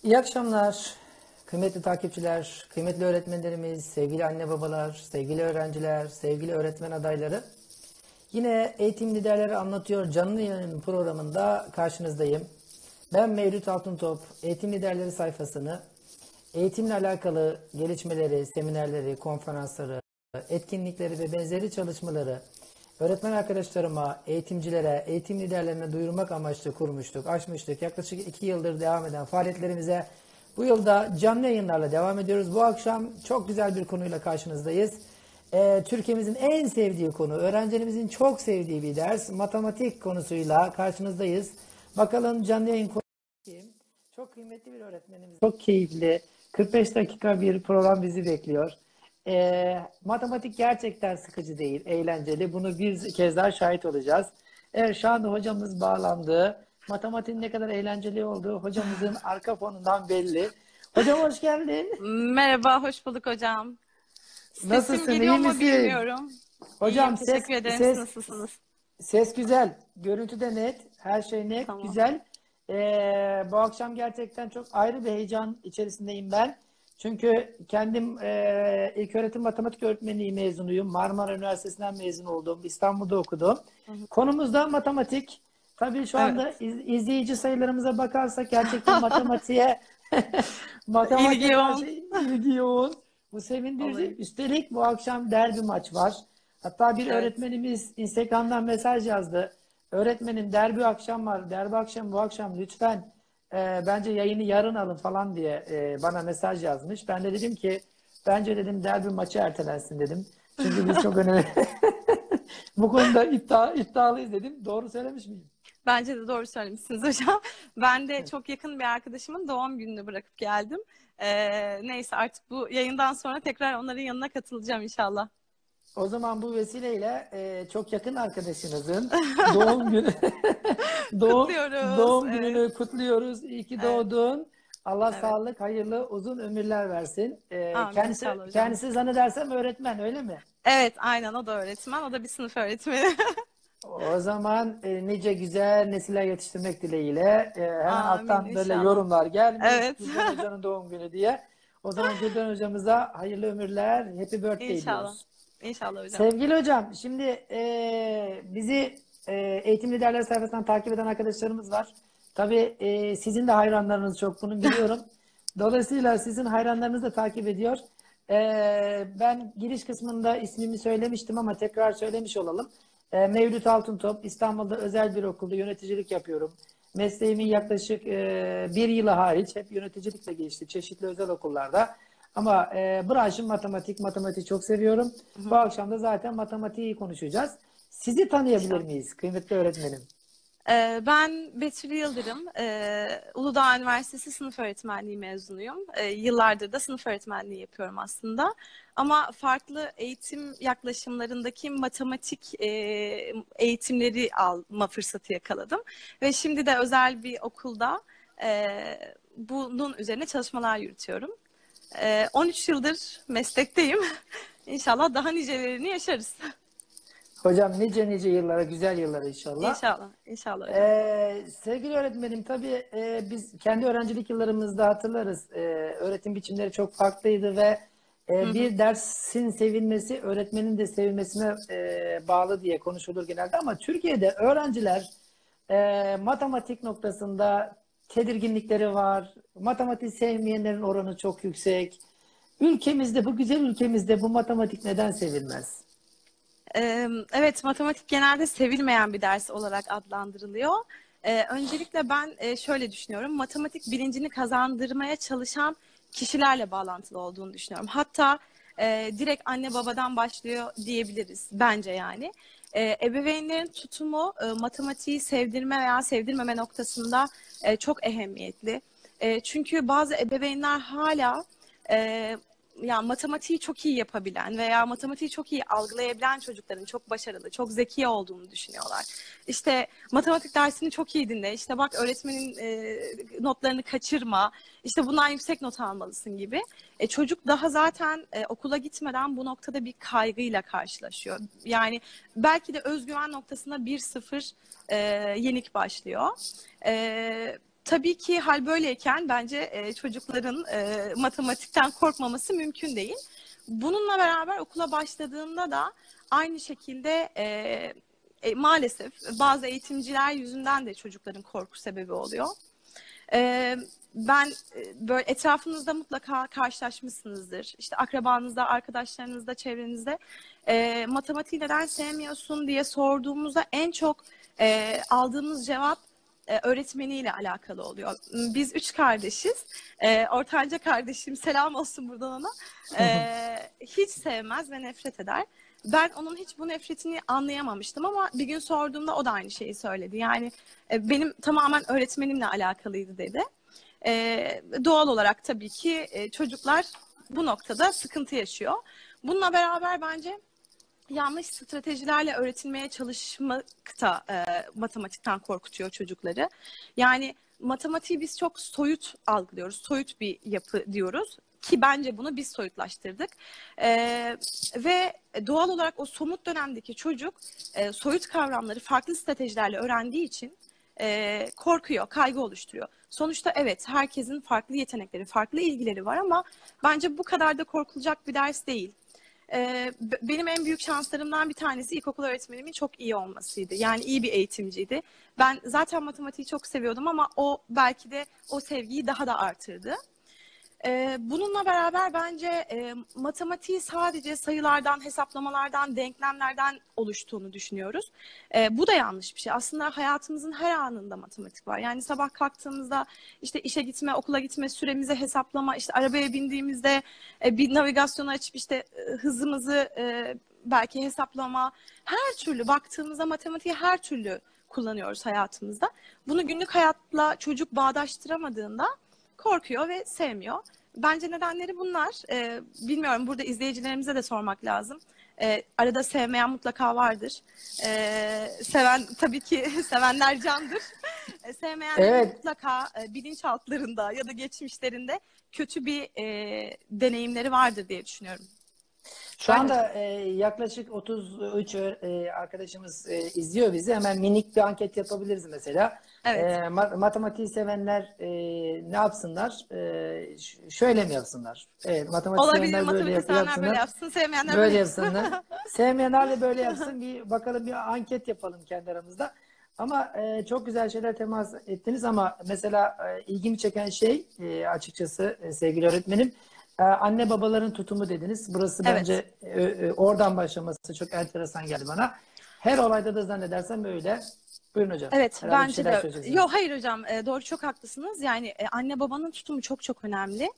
İyi akşamlar, kıymetli takipçiler, kıymetli öğretmenlerimiz, sevgili anne babalar, sevgili öğrenciler, sevgili öğretmen adayları. Yine Eğitim Liderleri Anlatıyor canlı yayın programında karşınızdayım. Ben Mevlüt Altıntop, Eğitim Liderleri sayfasını, eğitimle alakalı gelişmeleri, seminerleri, konferansları, etkinlikleri ve benzeri çalışmaları öğretmen arkadaşlarıma, eğitimcilere, eğitim liderlerine duyurmak amaçlı kurmuştuk, açmıştık. Yaklaşık 2 yıldır devam eden faaliyetlerimize bu yılda canlı yayınlarla devam ediyoruz. Bu akşam çok güzel bir konuyla karşınızdayız. Türkiye'mizin en sevdiği konu, öğrencilerimizin çok sevdiği bir ders, matematik konusuyla karşınızdayız. Bakalım canlı yayın konusu kim? Çok kıymetli bir öğretmenimiz. Çok keyifli. 45 dakika bir program bizi bekliyor. Matematik gerçekten sıkıcı değil, eğlenceli. Bunu bir kez daha şahit olacağız. Evet, şu anda hocamız bağlandı. Matematiğin ne kadar eğlenceli olduğu hocamızın arka fonundan belli. Hocam hoş geldin. Merhaba, hoş bulduk hocam. Sesim Nasılsın, geliyor iyi mu misin? bilmiyorum. İyiyim, Hocam ses teşekkür ederim. Siz ses nasılsınız? ses güzel, görüntü de net, her şey net, Tamam. güzel. Bu akşam gerçekten çok ayrı bir heyecan içerisindeyim ben. Çünkü kendim ilköğretim matematik öğretmenliği mezunuyum. Marmara Üniversitesi'nden mezun oldum. İstanbul'da okudum. Hı hı. Konumuz da matematik. Tabii şu anda Evet. izleyici sayılarımıza bakarsak gerçekten matematiğe İlgi matematiğe karşı yoğun. ilgi yoğun. Bu sevindirici. Olayım. Üstelik bu akşam derbi maç var. Hatta bir Evet. öğretmenimiz Instagram'dan mesaj yazdı. Öğretmenim derbi akşam var. Derbi akşam bu akşam lütfen bence yayını yarın alın falan diye bana mesaj yazmış. Ben de dedim ki bence dedim derbi maçı ertelensin dedim. Çünkü biz çok önemli bu konuda iddialıyız dedim. Doğru söylemiş miyim? Bence de doğru söylemişsiniz hocam. Ben de çok yakın bir arkadaşımın doğum gününü bırakıp geldim. Neyse artık bu yayından sonra tekrar onların yanına katılacağım inşallah. O zaman bu vesileyle çok yakın arkadaşınızın doğum günü doğum, Kutluyoruz. doğum Evet. gününü kutluyoruz. İyi ki Evet. doğdun. Allah Evet. sağlık, hayırlı, uzun ömürler versin. Amin Kendisi inşallah hocam. kendisi zannedersem öğretmen, öyle mi? Evet, aynen o da öğretmen. O da bir sınıf öğretmeni. O zaman nice güzel nesiller yetiştirmek dileğiyle hemen Amin alttan böyle inşallah. yorumlar gelmiş. Evet. Gülden Hoca'nın doğum günü diye. O zaman Gülden Hocamıza hayırlı ömürler, happy birthday İnşallah. diyoruz. İnşallah hocam. Sevgili hocam, şimdi bizi Eğitim Liderleri sayfasından takip eden arkadaşlarımız var. Tabii sizin de hayranlarınız çok, bunu biliyorum. Dolayısıyla sizin hayranlarınız da takip ediyor. Ben giriş kısmında ismimi söylemiştim ama tekrar söylemiş olalım. Mevlüt Altıntop, İstanbul'da özel bir okulda yöneticilik yapıyorum. Mesleğimin yaklaşık bir yılı hariç hep yöneticilikle geçti, çeşitli özel okullarda. Ama branşım matematik, matematiği çok seviyorum. Hı Bu hı. akşam da zaten matematiği konuşacağız. Sizi tanıyabilir İnşallah. miyiz kıymetli öğretmenim? Ben Betül Yıldırım. Uludağ Üniversitesi sınıf öğretmenliği mezunuyum. Yıllardır da sınıf öğretmenliği yapıyorum aslında. Ama farklı eğitim yaklaşımlarındaki matematik eğitimleri alma fırsatı yakaladım. Ve şimdi de özel bir okulda bunun üzerine çalışmalar yürütüyorum. 13 yıldır meslekteyim. İnşallah daha nicelerini yaşarız. Hocam nice nice yıllara, güzel yıllara inşallah. İnşallah. İnşallah hocam. Sevgili öğretmenim, tabii biz kendi öğrencilik yıllarımızda hatırlarız. Öğretim biçimleri çok farklıydı ve Hı hı. bir dersin sevilmesi öğretmenin de sevilmesine bağlı diye konuşulur genelde. Ama Türkiye'de öğrenciler matematik noktasında tedirginlikleri var. Matematik sevmeyenlerin oranı çok yüksek. Ülkemizde, bu güzel ülkemizde bu matematik neden sevilmez? Evet, matematik genelde sevilmeyen bir ders olarak adlandırılıyor. Öncelikle ben şöyle düşünüyorum, matematik bilincini kazandırmaya çalışan kişilerle bağlantılı olduğunu düşünüyorum. Hatta direkt anne babadan başlıyor diyebiliriz bence yani. Ebeveynlerin tutumu matematiği sevdirme veya sevdirmeme noktasında çok ehemmiyetli. Çünkü bazı ebeveynler hala e, ya matematiği çok iyi yapabilen veya matematiği çok iyi algılayabilen çocukların çok başarılı, çok zeki olduğunu düşünüyorlar. İşte matematik dersini çok iyi dinle, işte bak öğretmenin notlarını kaçırma, işte bundan yüksek not almalısın gibi. Çocuk daha zaten okula gitmeden bu noktada bir kaygıyla karşılaşıyor. Yani belki de özgüven noktasında 1-0 yenik başlıyor. tabii ki hal böyleyken bence çocukların matematikten korkmaması mümkün değil. Bununla beraber okula başladığında da aynı şekilde maalesef bazı eğitimciler yüzünden de çocukların korku sebebi oluyor. Ben böyle etrafınızda mutlaka karşılaşmışsınızdır. İşte akrabanızda, arkadaşlarınızda, çevrenizde matematiği neden sevmiyorsun diye sorduğumuzda en çok aldığımız cevap öğretmeniyle alakalı oluyor. Biz 3 kardeşiz. Ortanca kardeşim, selam olsun buradan ona. Hiç sevmez ve nefret eder. Ben onun hiç bu nefretini anlayamamıştım ama bir gün sorduğumda o da aynı şeyi söyledi. Yani benim tamamen öğretmenimle alakalıydı dedi. Doğal olarak tabii ki çocuklar bu noktada sıkıntı yaşıyor. Bununla beraber bence yanlış stratejilerle öğretilmeye çalışmak da matematikten korkutuyor çocukları. Yani matematiği biz çok soyut algılıyoruz. Soyut bir yapı diyoruz. Ki bence bunu biz soyutlaştırdık. Ve doğal olarak o somut dönemdeki çocuk soyut kavramları farklı stratejilerle öğrendiği için korkuyor, kaygı oluşturuyor. Sonuçta evet, herkesin farklı yetenekleri, farklı ilgileri var ama bence bu kadar da korkulacak bir ders değil. Benim en büyük şanslarımdan bir tanesi ilkokul öğretmenimin çok iyi olmasıydı. Yani iyi bir eğitimciydi. Ben zaten matematiği çok seviyordum ama o belki de o sevgiyi daha da artırdı. Bununla beraber bence matematiği sadece sayılardan, hesaplamalardan, denklemlerden oluştuğunu düşünüyoruz. Bu da yanlış bir şey. Aslında hayatımızın her anında matematik var. Yani sabah kalktığımızda işte işe gitme, okula gitme, süremizi hesaplama, işte arabaya bindiğimizde bir navigasyonu açıp işte hızımızı belki hesaplama. Her türlü baktığımızda matematiği her türlü kullanıyoruz hayatımızda. Bunu günlük hayatla çocuk bağdaştıramadığında korkuyor ve sevmiyor. Bence nedenleri bunlar. Bilmiyorum, burada izleyicilerimize de sormak lazım. Arada sevmeyen mutlaka vardır. Seven tabii ki sevenler candır. Sevmeyenlerin Evet. mutlaka bilinçaltlarında ya da geçmişlerinde kötü bir deneyimleri vardır diye düşünüyorum. Şu Öyle. anda yaklaşık 33 arkadaşımız izliyor bizi. Hemen minik bir anket yapabiliriz mesela. Evet. Matematiği sevenler ne yapsınlar? Şöyle mi yapsınlar? Evet, matematik Olabilir, sevenler böyle matematik sevenler böyle yapsınlar. yapsın, sevmeyenler böyle Böyle yapsın. yapsınlar. Sevmeyenler de böyle yapsın. Bir bakalım, bir anket yapalım kendi aramızda. Ama çok güzel şeyler temas ettiniz ama mesela ilgimi çeken şey açıkçası sevgili öğretmenim, anne babaların tutumu dediniz. Burası Evet. bence oradan başlaması çok enteresan geldi bana. Her olayda da zannedersem böyle. Buyurun hocam. Evet, Herhalde bir bence şeyler de. söyleyeceksiniz. Yok, hayır hocam, doğru, çok haklısınız. Yani anne babanın tutumu çok çok önemli.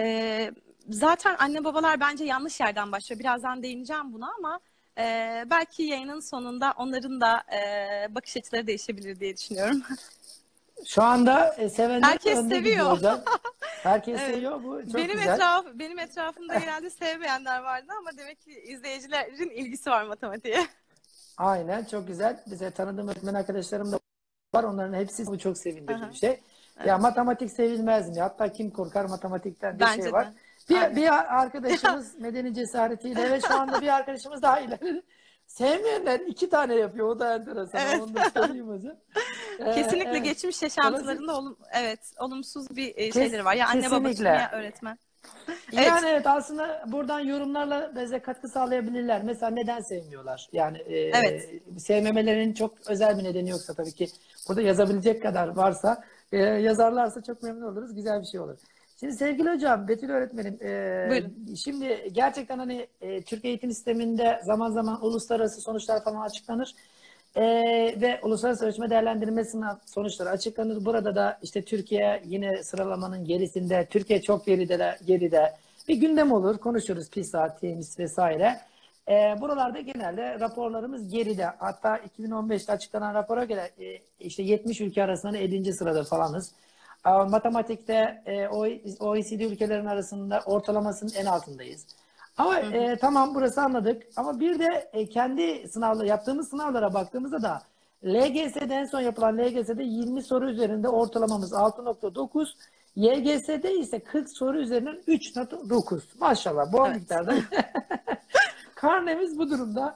Zaten anne babalar bence yanlış yerden başlıyor. Birazdan değineceğim buna ama belki yayının sonunda onların da bakış açıları değişebilir diye düşünüyorum. Şu anda sevenler Herkes önde gidiyor seviyor. hocam. Herkes Evet. seviyor. Bu çok güzel. Benim etrafımda genelde sevmeyenler vardı ama demek ki izleyicilerin ilgisi var matematiğe. Aynen, çok güzel. Bize tanıdığım öğretmen arkadaşlarım da var. Onların hepsi bu çok sevindirici bir Aha, şey. Ya evet. matematik sevilmez mi? Hatta kim korkar matematikten diye şey Bence var. de. Bir, Aynen. bir arkadaşımız medeni cesaretiyle ve şu anda bir arkadaşımız daha ileri. Sevmeyenler 2 tane yapıyor. O da enteresan. Evet. Onu da söyleyeyim hocam. Kesinlikle Evet. geçmiş Dolayısıyla yaşantılarında evet, olumsuz bir şeyleri var. Ya anne baba tutumu kesinlikle. ya öğretmen. Evet. Yani evet, aslında buradan yorumlarla bize katkı sağlayabilirler. Mesela neden sevmiyorlar? Yani Evet. sevmemelerinin çok özel bir nedeni yoksa tabii ki burada yazabilecek kadar varsa yazarlarsa çok memnun oluruz. Güzel bir şey olur. Şimdi sevgili hocam, Betül öğretmenim, Buyurun. şimdi gerçekten hani Türk eğitim sisteminde zaman zaman uluslararası sonuçlar falan açıklanır. Ve uluslararası ölçme değerlendirme sınav sonuçları açıklanır. Burada da işte Türkiye yine sıralamanın gerisinde, Türkiye çok geride. Bir gündem olur, konuşuruz, PISA, TEMIS vesaire. Buralarda genelde raporlarımız geride. Hatta 2015'te açıklanan rapora göre işte 70 ülke arasında 50. sırada falanız. Matematikte OECD ülkelerin arasında ortalamasının en altındayız. Ama Hı hı. tamam, burası anladık. Ama bir de kendi yaptığımız sınavlara baktığımızda da LGS'de, en son yapılan LGS'de 20 soru üzerinde ortalamamız 6,9. YGS'de ise 40 soru üzerinden 3,9. Maşallah, bol Evet. miktarda. Karnemiz bu durumda.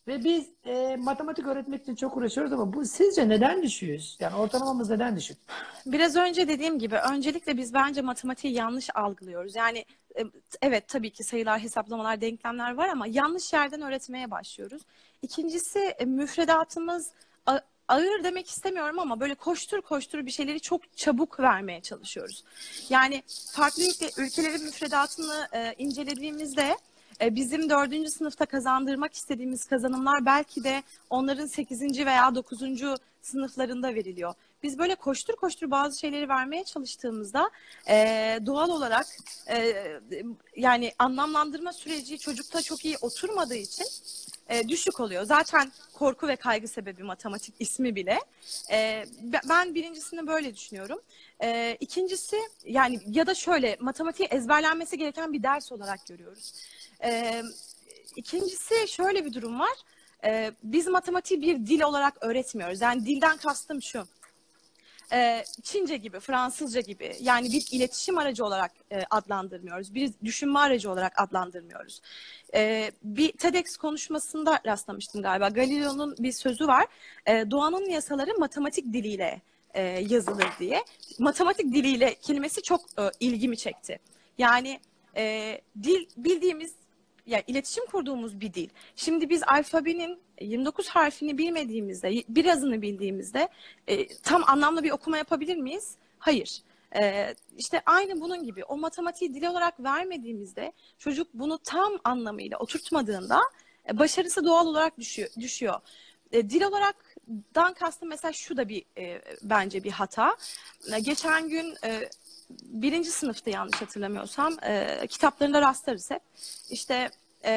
Ve biz matematik öğretmek için çok uğraşıyoruz ama bu sizce neden düşüyoruz? Yani ortalamamız neden düşük? Biraz önce dediğim gibi öncelikle biz bence matematiği yanlış algılıyoruz. Yani evet tabii ki sayılar, hesaplamalar, denklemler var ama yanlış yerden öğretmeye başlıyoruz. İkincisi müfredatımız ağır demek istemiyorum ama böyle koştur koştur bir şeyleri çok çabuk vermeye çalışıyoruz. Yani farklı ülkelerin müfredatını incelediğimizde bizim 4. sınıfta kazandırmak istediğimiz kazanımlar belki de onların 8. veya 9. sınıflarında veriliyor. Biz böyle koştur koştur bazı şeyleri vermeye çalıştığımızda doğal olarak yani anlamlandırma süreci çocukta çok iyi oturmadığı için düşük oluyor. Zaten korku ve kaygı sebebi matematik ismi bile. Ben birincisini böyle düşünüyorum. İkincisi yani ya da şöyle matematiği ezberlenmesi gereken bir ders olarak görüyoruz. İkincisi şöyle bir durum var. Biz matematiği bir dil olarak öğretmiyoruz. Yani dilden kastım şu. Çince gibi, Fransızca gibi yani bir iletişim aracı olarak adlandırmıyoruz. Bir düşünme aracı olarak adlandırmıyoruz. Bir TEDx konuşmasında rastlamıştım galiba. Galileo'nun bir sözü var. Doğanın yasaları matematik diliyle yazılır diye. Matematik diliyle kelimesi çok ilgimi çekti. Yani dil bildiğimiz yani iletişim kurduğumuz bir dil. Şimdi biz alfabenin 29 harfini bilmediğimizde, birazını bildiğimizde tam anlamlı bir okuma yapabilir miyiz? Hayır. İşte aynı bunun gibi o matematiği dil olarak vermediğimizde çocuk bunu tam anlamıyla oturtmadığında başarısı doğal olarak düşüyor. Dil olaraktan kastım mesela şu da bir bence bir hata. Geçen gün 1. sınıfta yanlış hatırlamıyorsam kitaplarında rastlarız hep. İşte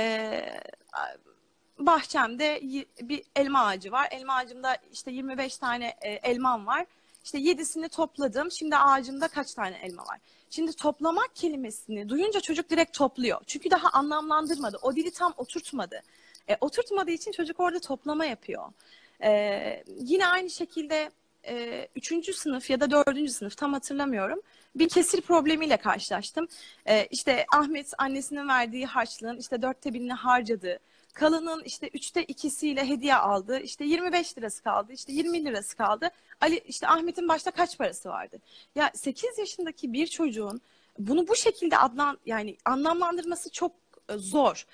bahçemde bir elma ağacı var. Elma ağacımda işte 25 tane elmam var. İşte 7'sini topladım. Şimdi ağacımda kaç tane elma var? Şimdi toplamak kelimesini duyunca çocuk direkt topluyor. Çünkü daha anlamlandırmadı. O dili tam oturtmadı. Oturtmadığı için çocuk orada toplama yapıyor. Yine aynı şekilde 3. sınıf ya da 4. sınıf tam hatırlamıyorum. Bir kesir problemiyle karşılaştım. İşte Ahmet annesinin verdiği harçlığın işte 1/4'ini harcadı. Kalanın işte 2/3'üyle hediye aldı. İşte 25 lirası kaldı. İşte 20 lirası kaldı. Ali işte Ahmet'in başta kaç parası vardı? Ya 8 yaşındaki bir çocuğun bunu bu şekilde yani anlamlandırması çok zor.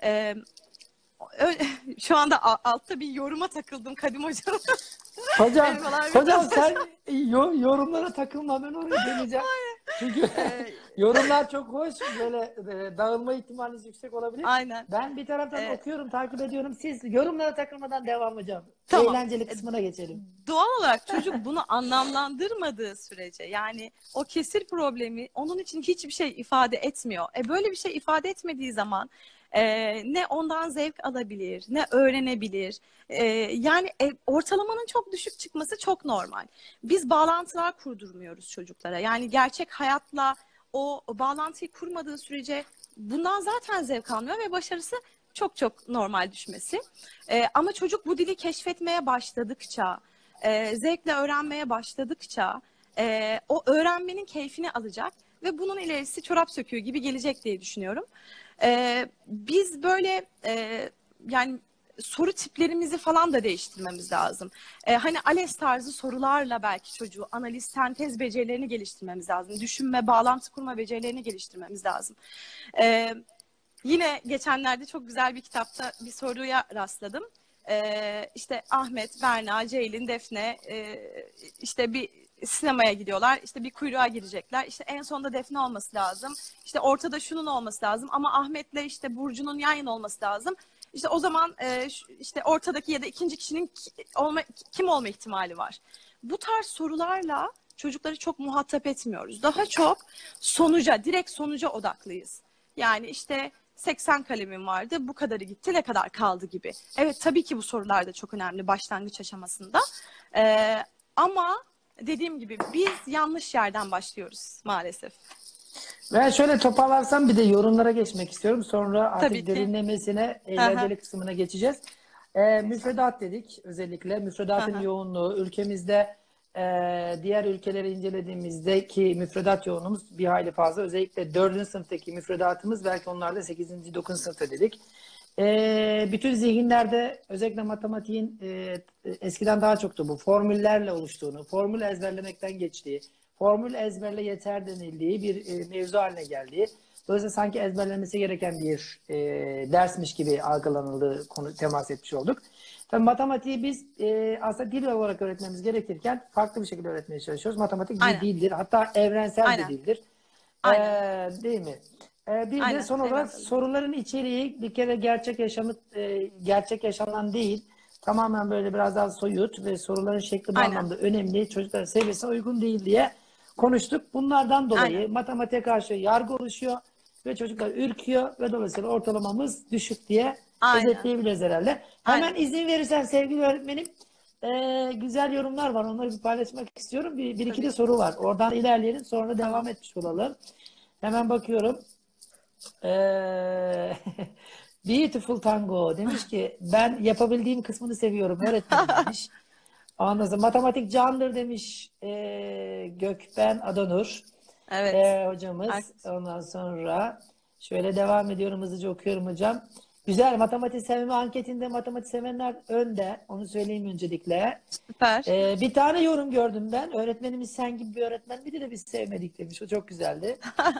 Şu anda altta bir yoruma takıldım Kadim hocam. Hocam, Elmalar hocam biraz- sen yorumlara takılma, ben oraya geleceğim. Çünkü yorumlar çok hoş, böyle dağılma ihtimaliniz yüksek olabilir. Aynen. Ben bir taraftan okuyorum, takip ediyorum. Siz yorumlara takılmadan devam hocam. Tamam. Eğlenceli kısmına geçelim. Doğal olarak çocuk bunu anlamlandırmadığı sürece yani o kesir problemi onun için hiçbir şey ifade etmiyor. Böyle bir şey ifade etmediği zaman ne ondan zevk alabilir, ne öğrenebilir. Yani ortalamanın çok düşük çıkması çok normal. Biz bağlantılar kurdurmuyoruz çocuklara. Yani gerçek hayatla o bağlantıyı kurmadığı sürece bundan zaten zevk almıyor ve başarısı çok çok normal düşmesi. Ama çocuk bu dili keşfetmeye başladıkça, zevkle öğrenmeye başladıkça o öğrenmenin keyfini alacak ve bunun ilerisi çorap söküğü gibi gelecek diye düşünüyorum. Biz böyle yani soru tiplerimizi falan da değiştirmemiz lazım. Hani ALES tarzı sorularla belki çocuğu analiz, sentez becerilerini geliştirmemiz lazım. Düşünme, bağlantı kurma becerilerini geliştirmemiz lazım. Yine geçenlerde çok güzel bir kitapta bir soruya rastladım. İşte Ahmet, Berna, Ceylin, Defne işte bir sinemaya gidiyorlar. İşte bir kuyruğa girecekler. İşte en sonda Defne olması lazım. İşte ortada şunun olması lazım. Ama Ahmet'le işte Burcu'nun yan yana olması lazım. İşte o zaman işte ortadaki ya da ikinci kişinin kim olma ihtimali var. Bu tarz sorularla çocukları çok muhatap etmiyoruz. Daha çok direkt sonuca odaklıyız. Yani işte 80 kalemim vardı, bu kadarı gitti, ne kadar kaldı gibi. Evet tabii ki bu sorular da çok önemli başlangıç aşamasında. Ama dediğim gibi biz yanlış yerden başlıyoruz maalesef. Ben şöyle toparlarsam bir de yorumlara geçmek istiyorum. Sonra Tabii artık ki. derinlemesine eğlenceli kısmına geçeceğiz. Müfredat dedik özellikle. Müfredatın yoğunluğu ülkemizde diğer ülkeleri incelediğimizdeki müfredat yoğunluğumuz bir hayli fazla. Özellikle 4. sınıftaki müfredatımız belki onlarda 8. 9. sınıfta dedik. Bütün zihinlerde özellikle matematiğin eskiden daha çoktu bu. Formüllerle oluştuğunu, formül ezberlemekten geçtiği, formül ezberle yeter denildiği bir mevzu haline geldiği. Dolayısıyla sanki ezberlenmesi gereken bir dersmiş gibi algılanıldığı konu temas etmiş olduk. Tabii matematiği biz aslında dil olarak öğretmemiz gerekirken farklı bir şekilde öğretmeye çalışıyoruz. Matematik bir Aynen. dildir. Hatta evrensel bir Aynen. dildir. Aynen. Değil mi? Bir de Aynen. son olarak Evrensel. soruların içeriği bir kere gerçek yaşamdan değil, tamamen böyle biraz daha soyut ve soruların şekli bu Aynen. anlamda önemli, çocukların seviyesine uygun değil diye konuştuk. Bunlardan dolayı Aynen. matematiğe karşı yargı oluşuyor ve çocuklar ürküyor ve dolayısıyla ortalamamız düşük diye Aynen. özetleyebiliriz herhalde. Hemen Aynen. izin verirsen sevgili öğretmenim, güzel yorumlar var. Onları bir paylaşmak istiyorum. Bir iki Tabii de ki. soru var. Oradan ilerleyelim, sonra Tamam. devam etmiş olalım. Hemen bakıyorum. Ee, Beautiful Tango demiş ki ben yapabildiğim kısmını seviyorum öğretmenim demiş. Ondan sonra matematik candır demiş Gökben Adanur Evet. hocamız. Haklısın. Ondan sonra şöyle devam ediyorum, hızlıca okuyorum hocam. Güzel, matematik sevme anketinde matematik sevenler önde. Onu söyleyeyim öncelikle. Süper. Bir tane yorum gördüm ben. Öğretmenimiz sen gibi bir öğretmen miydi de biz sevmedik demiş. O çok güzeldi.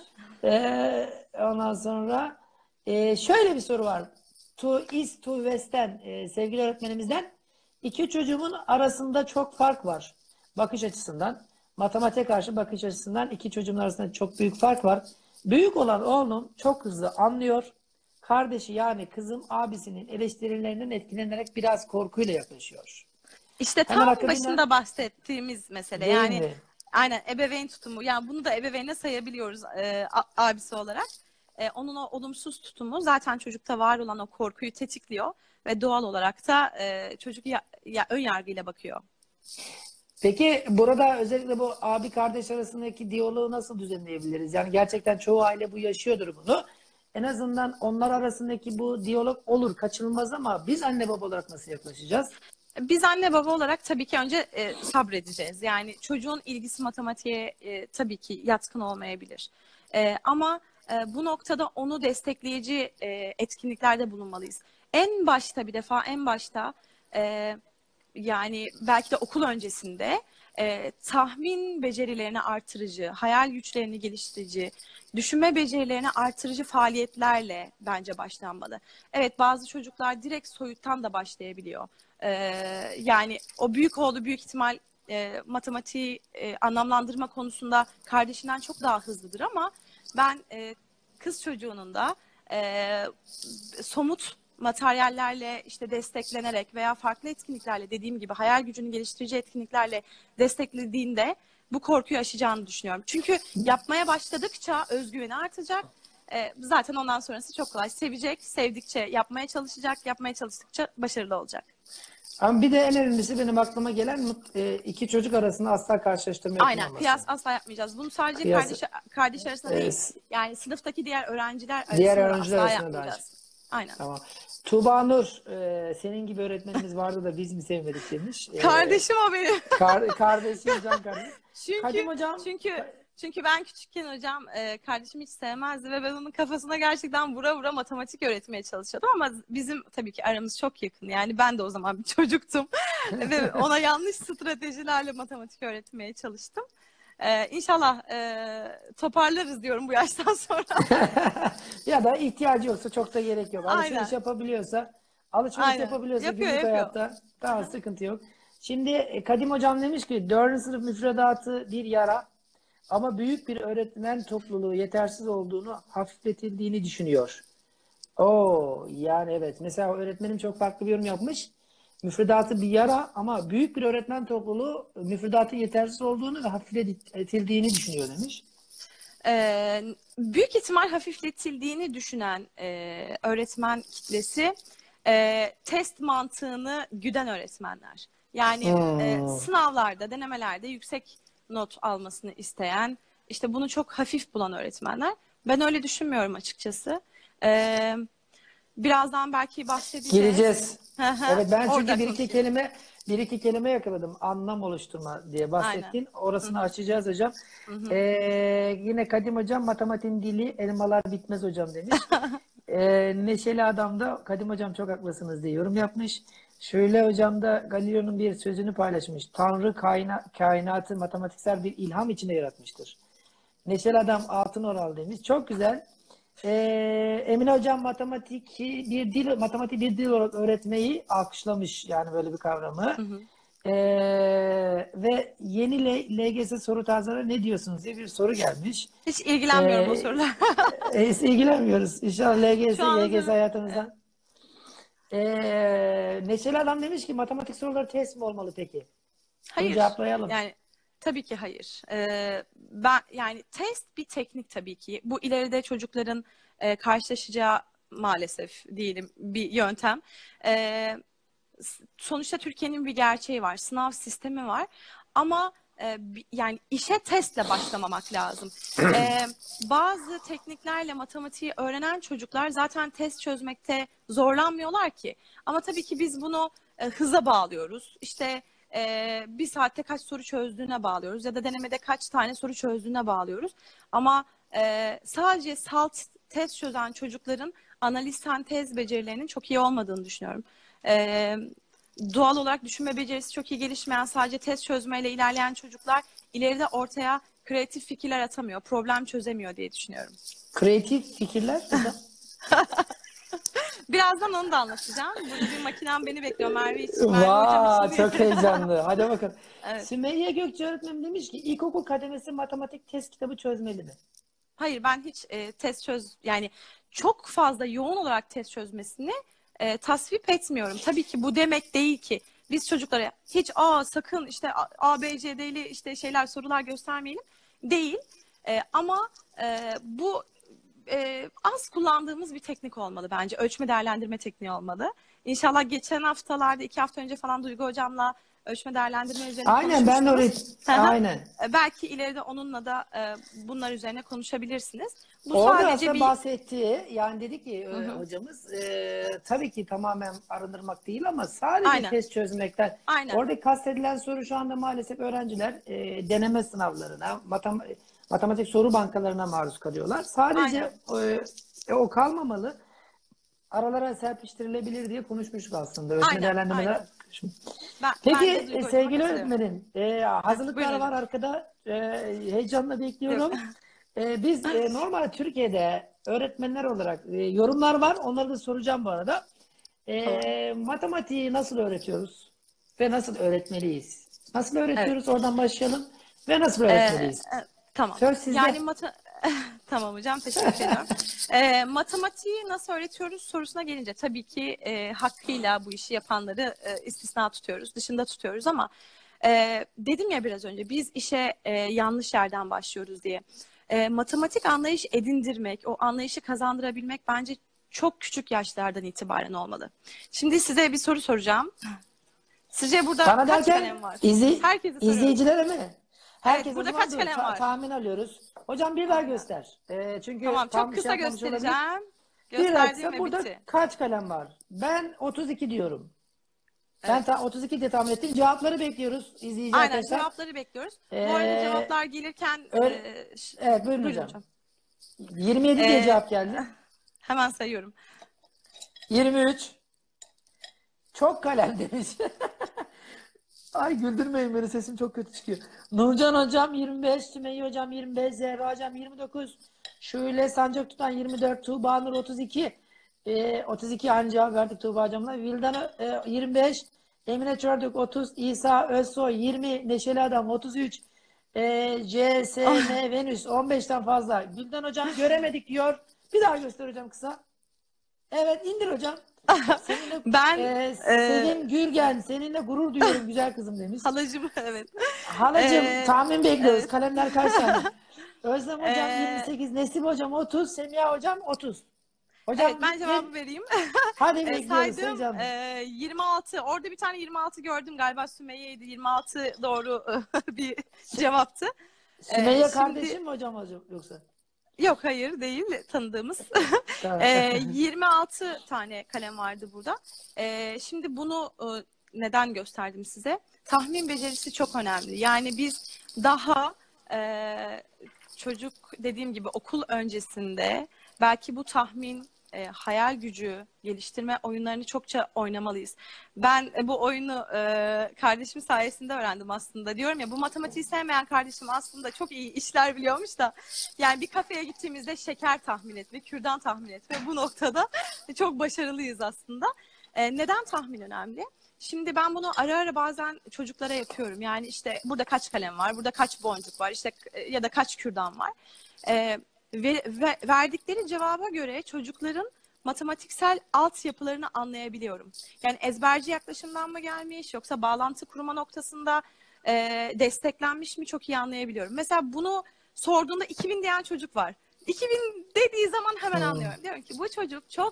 Ondan sonra şöyle bir soru var. To East to West'ten sevgili öğretmenimizden iki çocuğumun arasında çok fark var. Bakış açısından. Matematiğe karşı bakış açısından iki çocuğun arasında çok büyük fark var. Büyük olan oğlum çok hızlı anlıyor. Kardeşi yani kızım abisinin eleştirilerinden etkilenerek biraz korkuyla yaklaşıyor. İşte Hemen tam akabinde başında bahsettiğimiz mesele. değil Yani mi? aynen ebeveyn tutumu. Yani bunu da ebeveyne sayabiliyoruz abisi olarak. Onun o olumsuz tutumu zaten çocukta var olan o korkuyu tetikliyor ve doğal olarak da çocuk ön yargıyla bakıyor. Peki burada özellikle bu abi kardeş arasındaki diyaloğu nasıl düzenleyebiliriz? Yani gerçekten çoğu aile bu yaşıyordur bunu. En azından onlar arasındaki bu diyalog olur, kaçınılmaz ama biz anne baba olarak nasıl yaklaşacağız? Biz anne baba olarak tabii ki önce sabredeceğiz. Yani çocuğun ilgisi matematiğe tabii ki yatkın olmayabilir. Ama bu noktada onu destekleyici etkinliklerde bulunmalıyız. En başta yani belki de okul öncesinde tahmin becerilerini artırıcı, hayal güçlerini geliştirici, düşünme becerilerini artırıcı faaliyetlerle bence başlanmalı. Evet, bazı çocuklar direkt soyuttan da başlayabiliyor. Yani o büyük oğlu büyük ihtimal matematiği anlamlandırma konusunda kardeşinden çok daha hızlıdır ama ben kız çocuğunun da somut materyallerle işte desteklenerek veya farklı etkinliklerle dediğim gibi hayal gücünü geliştirici etkinliklerle desteklediğinde bu korkuyu aşacağını düşünüyorum. Çünkü yapmaya başladıkça özgüveni artacak. Zaten ondan sonrası çok kolay. Sevecek, sevdikçe yapmaya çalışacak, yapmaya çalıştıkça başarılı olacak. Ama bir de en önemlisi benim aklıma gelen iki çocuk arasında asla karşılaştırma Aynen, yapılmaması. kıyas asla yapmayacağız. Bunu sadece Kıyas, kardeş arasında değil, e, yani sınıftaki diğer öğrenciler diğer arasında da öğrenciler asla arasında da aynı. yapmayacağız. Aynen. Tamam. Tuğba Nur, senin gibi öğretmenimiz vardı da biz mi sevmedik demiş. Kardeşim o benim. Kardeşim, can kardeşim. Kadim Çünkü hocam. çünkü çünkü ben küçükken hocam kardeşim hiç sevmezdi ve ben onun kafasına gerçekten vura vura matematik öğretmeye çalışıyordum ama bizim tabii ki aramız çok yakın. Yani ben de o zaman bir çocuktum ve ona yanlış stratejilerle matematik öğretmeye çalıştım. İnşallah toparlarız diyorum bu yaştan sonra. Ya da ihtiyacı yoksa çok da gerek yok. Alışveriş Aynen. yapabiliyorsa, alışveriş Aynen. yapabiliyorsa Yapıyor, günlük yapıyor. hayatta daha sıkıntı yok. Şimdi Kadim hocam demiş ki 4. sınıf müfredatı bir yara ama büyük bir öğretmen topluluğu yetersiz olduğunu, hafifletildiğini düşünüyor. Oo, yani evet. Mesela öğretmenim çok farklı bir yorum yapmış. Müfredatı bir yara ama büyük bir öğretmen topluluğu müfredatın yetersiz olduğunu ve hafifletildiğini düşünüyor demiş. Büyük ihtimal hafifletildiğini düşünen öğretmen kitlesi test mantığını güden öğretmenler. Yani sınavlarda, denemelerde yüksek not almasını isteyen, işte bunu çok hafif bulan öğretmenler. Ben öyle düşünmüyorum açıkçası. Birazdan belki bahsedeceğiz. Gireceğiz. Evet, ben çünkü Orada bir iki kelime yakaladım. Anlam oluşturma diye bahsettin. Aynen. Orasını açacağız hocam. Yine Kadim hocam matematiğin dili elmalar bitmez hocam demiş. Neşeli Adam da Kadim Hocam çok haklısınız diye yorum yapmış. Şöyle Hocam da Galileo'nun bir sözünü paylaşmış. Tanrı kainatı matematiksel bir ilham içinde yaratmıştır. Neşeli Adam Altın Oral demiş. Çok güzel. Emine Hocam matematiği bir dil olarak öğretmeyi alkışlamış. Yani böyle bir kavramı. Hı hı. Ve yeni LGS soru tarzları ne diyorsunuz diye bir soru gelmiş. Hiç ilgilenmiyorum o Ee, sorular. Hiç ilgilenmiyoruz. İnşallah LGS, Şu an YGS evet. hayatımızdan. Neşeli Adam demiş ki matematik soruları test mi olmalı peki? Bunu Hayır. cevaplayalım. Yani tabii ki hayır. Ben yani test bir teknik tabii ki. Bu ileride çocukların karşılaşacağı maalesef diyelim bir yöntem. Ee, Sonuçta Türkiye'nin bir gerçeği var. Sınav sistemi var. Ama yani işe testle başlamamak lazım. Bazı tekniklerle matematiği öğrenen çocuklar zaten test çözmekte zorlanmıyorlar ki. Ama tabii ki biz bunu hıza bağlıyoruz. İşte bir saatte kaç soru çözdüğüne bağlıyoruz ya da denemede kaç tane soru çözdüğüne bağlıyoruz. Ama sadece salt test çözen çocukların analiz sentez becerilerinin çok iyi olmadığını düşünüyorum. E, Doğal olarak düşünme becerisi çok iyi gelişmeyen, sadece test çözmeyle ilerleyen çocuklar ileride ortaya kreatif fikirler atamıyor, problem çözemiyor diye düşünüyorum. Kreatif fikirler hocam. Birazdan onu da anlatacağım. Burada bir makinem beni bekliyor Merve için. Merve hocam Vaa, için. çok heyecanlı. Hadi bakalım. Evet. Sümeyye Gökçe öğretmenim demiş ki ilkokul kademesi matematik test kitabı çözmeli mi? Hayır, ben hiç yani çok fazla yoğun olarak test çözmesini tasvip etmiyorum. Tabii ki bu demek değil ki biz çocuklara hiç sakın işte B, C, D'li işte sorular göstermeyelim değil. Ama bu az kullandığımız bir teknik olmalı bence. Ölçme değerlendirme tekniği olmalı. İnşallah geçen haftalarda 2 hafta önce falan Duygu hocamla ölçme değerlendirme üzerine Aynen, ben de orayı konuşmuştunuz. aynen. Belki ileride onunla da bunlar üzerine konuşabilirsiniz. Bu Orada sadece aslında bir... bahsettiği, yani dedi ki Hı hı. hocamız tabii ki tamamen arındırmak değil ama sadece Aynen. test çözmekten. Aynen. Oradaki kastedilen soru şu anda maalesef öğrenciler deneme sınavlarına, matematik soru bankalarına maruz kalıyorlar. Sadece o kalmamalı. Aralara serpiştirilebilir diye konuşmuştuk aslında. Ölçme Aynen. değerlendirmeler. Aynen. Ben de Peki Duygu hocama sevgili katılıyorum. öğretmenim, hazırlıklar Buyurun var hocam. arkada. Heyecanla Yok. bekliyorum. Biz normal Türkiye'de öğretmenler olarak yorumlar var. Onları da soracağım bu arada. Tamam. Matematiği nasıl öğretiyoruz ve nasıl öğretmeliyiz? Nasıl Evet. öğretiyoruz? Oradan başlayalım. Ve nasıl Ee, öğretmeliyiz? tamam. Söz sizde. Yani tamam hocam, teşekkür ediyorum. Matematiği nasıl öğretiyoruz sorusuna gelince tabii ki hakkıyla bu işi yapanları istisna tutuyoruz, dışında tutuyoruz ama dedim ya biraz önce biz işe yanlış yerden başlıyoruz diye. Matematik anlayış edindirmek, o anlayışı kazandırabilmek bence çok küçük yaşlardan itibaren olmalı. Şimdi size bir soru soracağım. Sizce burada Bana kaç derken kalem var? izley Herkese soruyorum. izleyicilere mi? Evet, Herkes o burada zaman kaç dur. kalem var? Tahmin alıyoruz. Hocam bir daha göster. Çünkü Tamam, çok tam bir şey kısa yapmamış olabilir. göstereceğim. Bir Gösterdiğim dakika, ve burada bitti. kaç kalem var? Ben 32 diyorum. Ben Evet. 32 diye tahmin ettim. Cevapları bekliyoruz izleyici Aynen, arkadaşlar. cevapları bekliyoruz. Bu arada Ee, cevaplar gelirken evet, buyurun buyurun hocam. hocam. 27 diye Ee, cevap geldi. Hemen sayıyorum. 23. Çok kalem demiş. Ay güldürmeyin beni, sesim çok kötü çıkıyor. Nurcan hocam 25, Sümeyye hocam 25, Zehra hocam 29, Şule Sancak Tutan 24, Tuğba Nur 32. 32 aynı cevap verdik Tuğba hocamla. Vildan 25, Emine Çorduk 30, İsa Özsoy 20, Neşeli Adam 33, CSM Venüs 15'ten fazla. Gülden hocam göremedik diyor. Bir daha göster hocam kısa. Evet, indir hocam. Seninle Ben Sevim Gürgen, seninle gurur duyuyorum güzel kızım demiş. halacığım evet. Halacığım tahmin bekliyoruz. Evet. Kalemler kaç tane? Özlem hocam Ee, 28, Nesip hocam 30, Semiha hocam 30. evet, Hocam ben cevabı vereyim. hadi bekliyoruz Saydım heyecanla. 26. Orada bir tane 26 gördüm, galiba Sümeyye'ydi. 26 doğru bir cevaptı. Sümeyye Şimdi kardeşim mi hocam yoksa? yok, hayır değil, tanıdığımız. Tamam. 26 tane kalem vardı burada. Şimdi bunu neden gösterdim size? Tahmin becerisi çok önemli. Yani biz daha çocuk dediğim gibi okul öncesinde belki bu tahmin hayal gücü geliştirme oyunlarını çokça oynamalıyız. Ben bu oyunu kardeşim sayesinde öğrendim aslında. Diyorum ya, bu matematiği sevmeyen kardeşim aslında çok iyi işler biliyormuş da. Yani bir kafeye gittiğimizde şeker tahmin etme, kürdan tahmin etme, bu noktada çok başarılıyız aslında. Neden tahmin önemli? Şimdi ben bunu ara ara bazen çocuklara yapıyorum. Yani işte burada kaç kalem var, burada kaç boncuk var, işte ya da kaç kürdan var. Verdikleri cevaba göre çocukların matematiksel altyapılarını anlayabiliyorum. Yani ezberci yaklaşımdan mı gelmiş, yoksa bağlantı kurma noktasında desteklenmiş mi, çok iyi anlayabiliyorum. Mesela bunu sorduğunda 2000 diyen çocuk var. 2000 dediği zaman hemen anlıyorum. Diyorum ki bu çocuk çok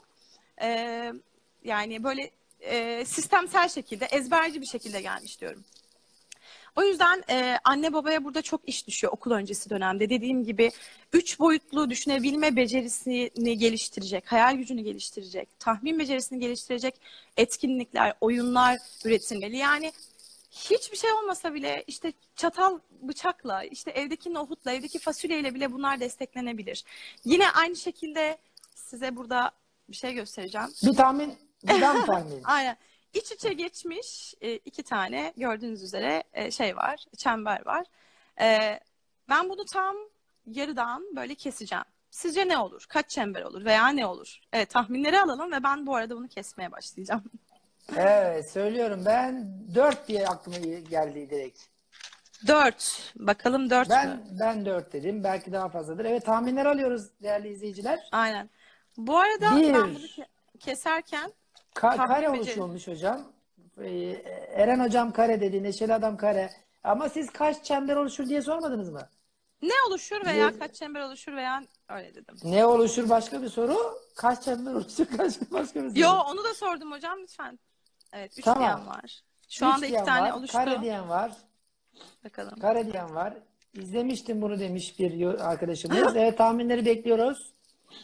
yani böyle sistemsel şekilde, ezberci bir şekilde gelmiş diyorum. O yüzden anne babaya burada çok iş düşüyor okul öncesi dönemde. Dediğim gibi 3 boyutlu düşünebilme becerisini geliştirecek, hayal gücünü geliştirecek, tahmin becerisini geliştirecek etkinlikler, oyunlar üretilmeli. Yani hiçbir şey olmasa bile işte çatal bıçakla, işte evdeki nohutla, evdeki fasulyeyle bile bunlar desteklenebilir. Yine aynı şekilde size burada bir şey göstereceğim. Bir tahmin, bir daha mı tahmin? Aynen. İç içe geçmiş iki tane gördüğünüz üzere şey var, çember var. Ben bunu tam yarıdan böyle keseceğim. Sizce ne olur? Kaç çember olur veya ne olur? Evet, tahminleri alalım ve ben bu arada bunu kesmeye başlayacağım. Evet, söylüyorum, ben 4 diye aklıma geldi direkt. 4. Bakalım 4 mü? Ben 4 dedim. Belki daha fazladır. Evet, tahminler alıyoruz değerli izleyiciler. Aynen. Bu arada ben bunu Bir keserken kare tahmin oluşuyormuş hocam. Ee, Eren hocam kare dedi, Neşeli adam kare. Ama siz kaç çember oluşur diye sormadınız mı? ne oluşur veya kaç çember oluşur veya öyle dedim. Ne oluşur başka bir soru. Kaç çember oluşur başka bir soru. Yo, onu da sordum hocam lütfen. Evet, 3 Tamam. diyen var. Şu 3 anda 2 diyen tane var, oluştu. kare diyen var. Bakalım. Kare diyen var. İzlemiştim bunu demiş bir arkadaşımız. Evet, tahminleri bekliyoruz.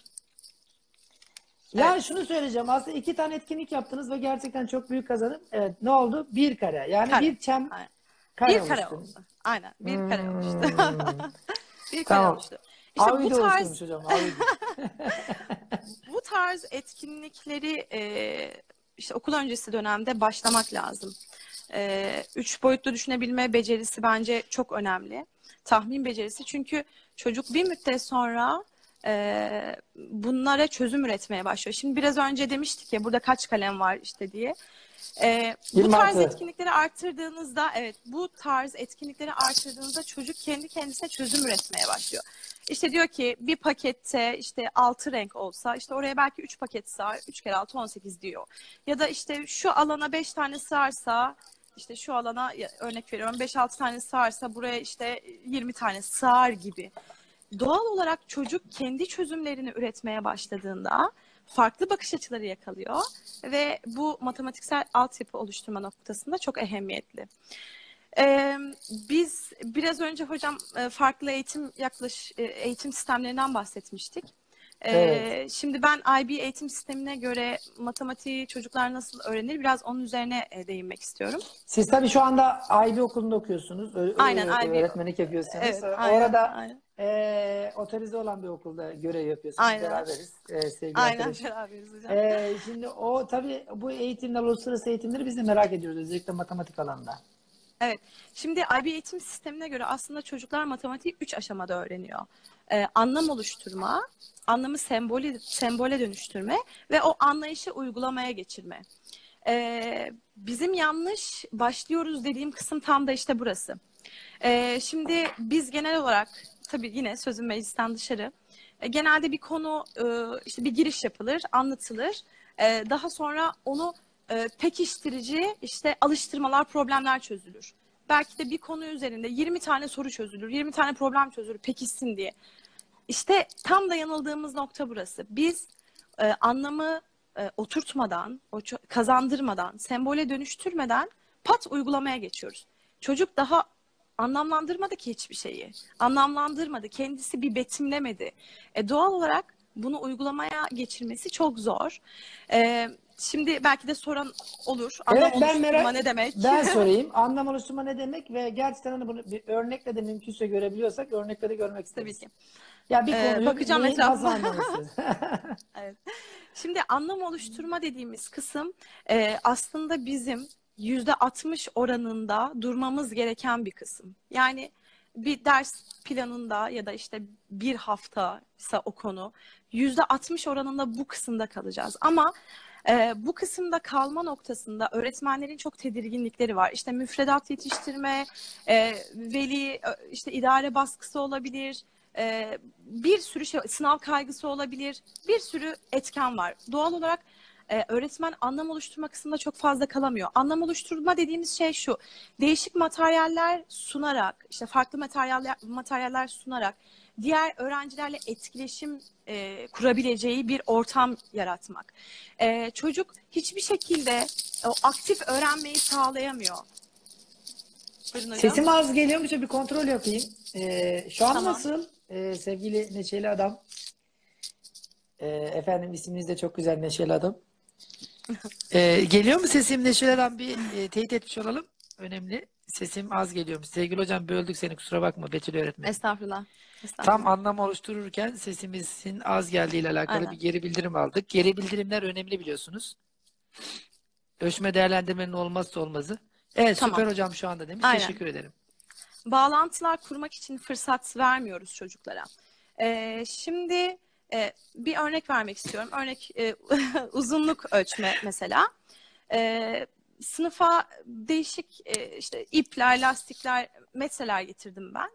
Ya Evet. şunu söyleyeceğim. Aslında 2 tane etkinlik yaptınız ve gerçekten çok büyük kazanım. Evet, ne oldu? Bir kare. Yani Kare. bir Aynen. kare Bir kare oluştu. oldu. Aynen. Bir kare oluştu. Bir kare Tamam. oluştu. İşte Avi bu de tarz oluşturmuş hocam. Avi. bu tarz etkinlikleri işte okul öncesi dönemde başlamak lazım. 3 boyutlu düşünebilme becerisi bence çok önemli. Tahmin becerisi, çünkü çocuk bir müddet sonra bunlara çözüm üretmeye başlıyor. Şimdi biraz önce demiştik ya, burada kaç kalem var işte diye. Bu tarz 26. etkinlikleri arttırdığınızda, evet, bu tarz etkinlikleri arttırdığınızda çocuk kendi kendisine çözüm üretmeye başlıyor. İşte diyor ki bir pakette işte 6 renk olsa işte oraya belki 3 paket sığar. 3 kere 6 18 diyor. Ya da işte şu alana 5 tane sığarsa, işte şu alana örnek veriyorum 5-6 tane sığarsa buraya işte 20 tane sığar gibi. Doğal olarak çocuk kendi çözümlerini üretmeye başladığında farklı bakış açıları yakalıyor ve bu matematiksel altyapı oluşturma noktasında çok ehemmiyetli. Biz biraz önce hocam farklı eğitim sistemlerinden bahsetmiştik. Evet. Şimdi ben IB eğitim sistemine göre matematiği çocuklar nasıl öğrenir, biraz onun üzerine değinmek istiyorum. Siz tabii şu anda IB okulunda okuyorsunuz. Aynen, IB. Öğretmenlik yapıyorsunuz. Evet, aynen, Orada aynen. otorize olan bir okulda görev yapıyorsunuz. Aynen. Beraberiz sevgili Aynen, arkadaşım. beraberiz hocam. Şimdi o tabii bu eğitimler, uluslararası eğitimleri biz de merak ediyoruz. Özellikle matematik alanında. Evet. Şimdi IB eğitim sistemine göre aslında çocuklar matematiği 3 aşamada öğreniyor. Anlam oluşturma, anlamı sembole dönüştürme ve o anlayışı uygulamaya geçirme. Bizim yanlış başlıyoruz dediğim kısım tam da işte burası. Şimdi biz genel olarak, tabii yine sözüm meclisten dışarı, genelde bir konu işte bir giriş yapılır, anlatılır. Daha sonra onu pekiştirici işte alıştırmalar, problemler çözülür. Belki de bir konu üzerinde 20 tane soru çözülür, 20 tane problem çözülür pekişsin diye. İşte tam da yanıldığımız nokta burası. Biz anlamı oturtmadan, kazandırmadan, sembole dönüştürmeden pat uygulamaya geçiyoruz. Çocuk daha anlamlandırmadı ki hiçbir şeyi. Anlamlandırmadı, kendisi bir betimlemedi. Doğal olarak bunu uygulamaya geçirmesi çok zor. Şimdi belki de soran olur. Anlam oluşturma ne demek? Ben sorayım. Anlam oluşturma ne demek ve gerçekten hani bunu bir örnekle de mümkünse görebiliyorsak örnekle de görmek isteriz. Tabii ki. Ya bir konuyu Bakacağım nasıl etrafıma. anlamışsınız? Evet. Şimdi anlam oluşturma dediğimiz kısım aslında bizim %60 oranında durmamız gereken bir kısım. Yani bir ders planında ya da işte bir haftaysa o konu %60 oranında bu kısımda kalacağız. Ama bu kısımda kalma noktasında öğretmenlerin çok tedirginlikleri var. İşte müfredat yetiştirme, veli, işte idare baskısı olabilir, bir sürü şey, sınav kaygısı olabilir, bir sürü etken var. Doğal olarak öğretmen anlam oluşturma kısmında çok fazla kalamıyor. Anlam oluşturma dediğimiz şey şu: değişik materyaller sunarak, işte farklı materyaller sunarak diğer öğrencilerle etkileşim kurabileceği bir ortam yaratmak. Çocuk hiçbir şekilde o aktif öğrenmeyi sağlayamıyor. Buyurun hocam. Sesim az geliyormuş, bir kontrol yapayım. Şu an Tamam. nasıl? Sevgili Neşeli Adam. Efendim, isminiz de çok güzel, Neşeli Adam. Geliyor mu sesim Neşeli Adam? Bir teyit etmiş olalım. Önemli. Sesim az geliyormuş. Sevgili hocam, böldük seni, kusura bakma, Betül öğretmenim. Estağfurullah. Tam Estağfurullah. anlam oluştururken sesimizin az geldiğiyle alakalı bir Aynen. geri bildirim aldık. Geri bildirimler önemli, biliyorsunuz. Ölçme değerlendirmenin olmazsa olmazı. Evet, Tamam. süper hocam şu anda demiş. Aynen. Teşekkür ederim. Bağlantılar kurmak için fırsat vermiyoruz çocuklara. Şimdi bir örnek vermek istiyorum. Örnek uzunluk ölçme mesela. Sınıfa değişik işte ipler, lastikler, metreler getirdim ben.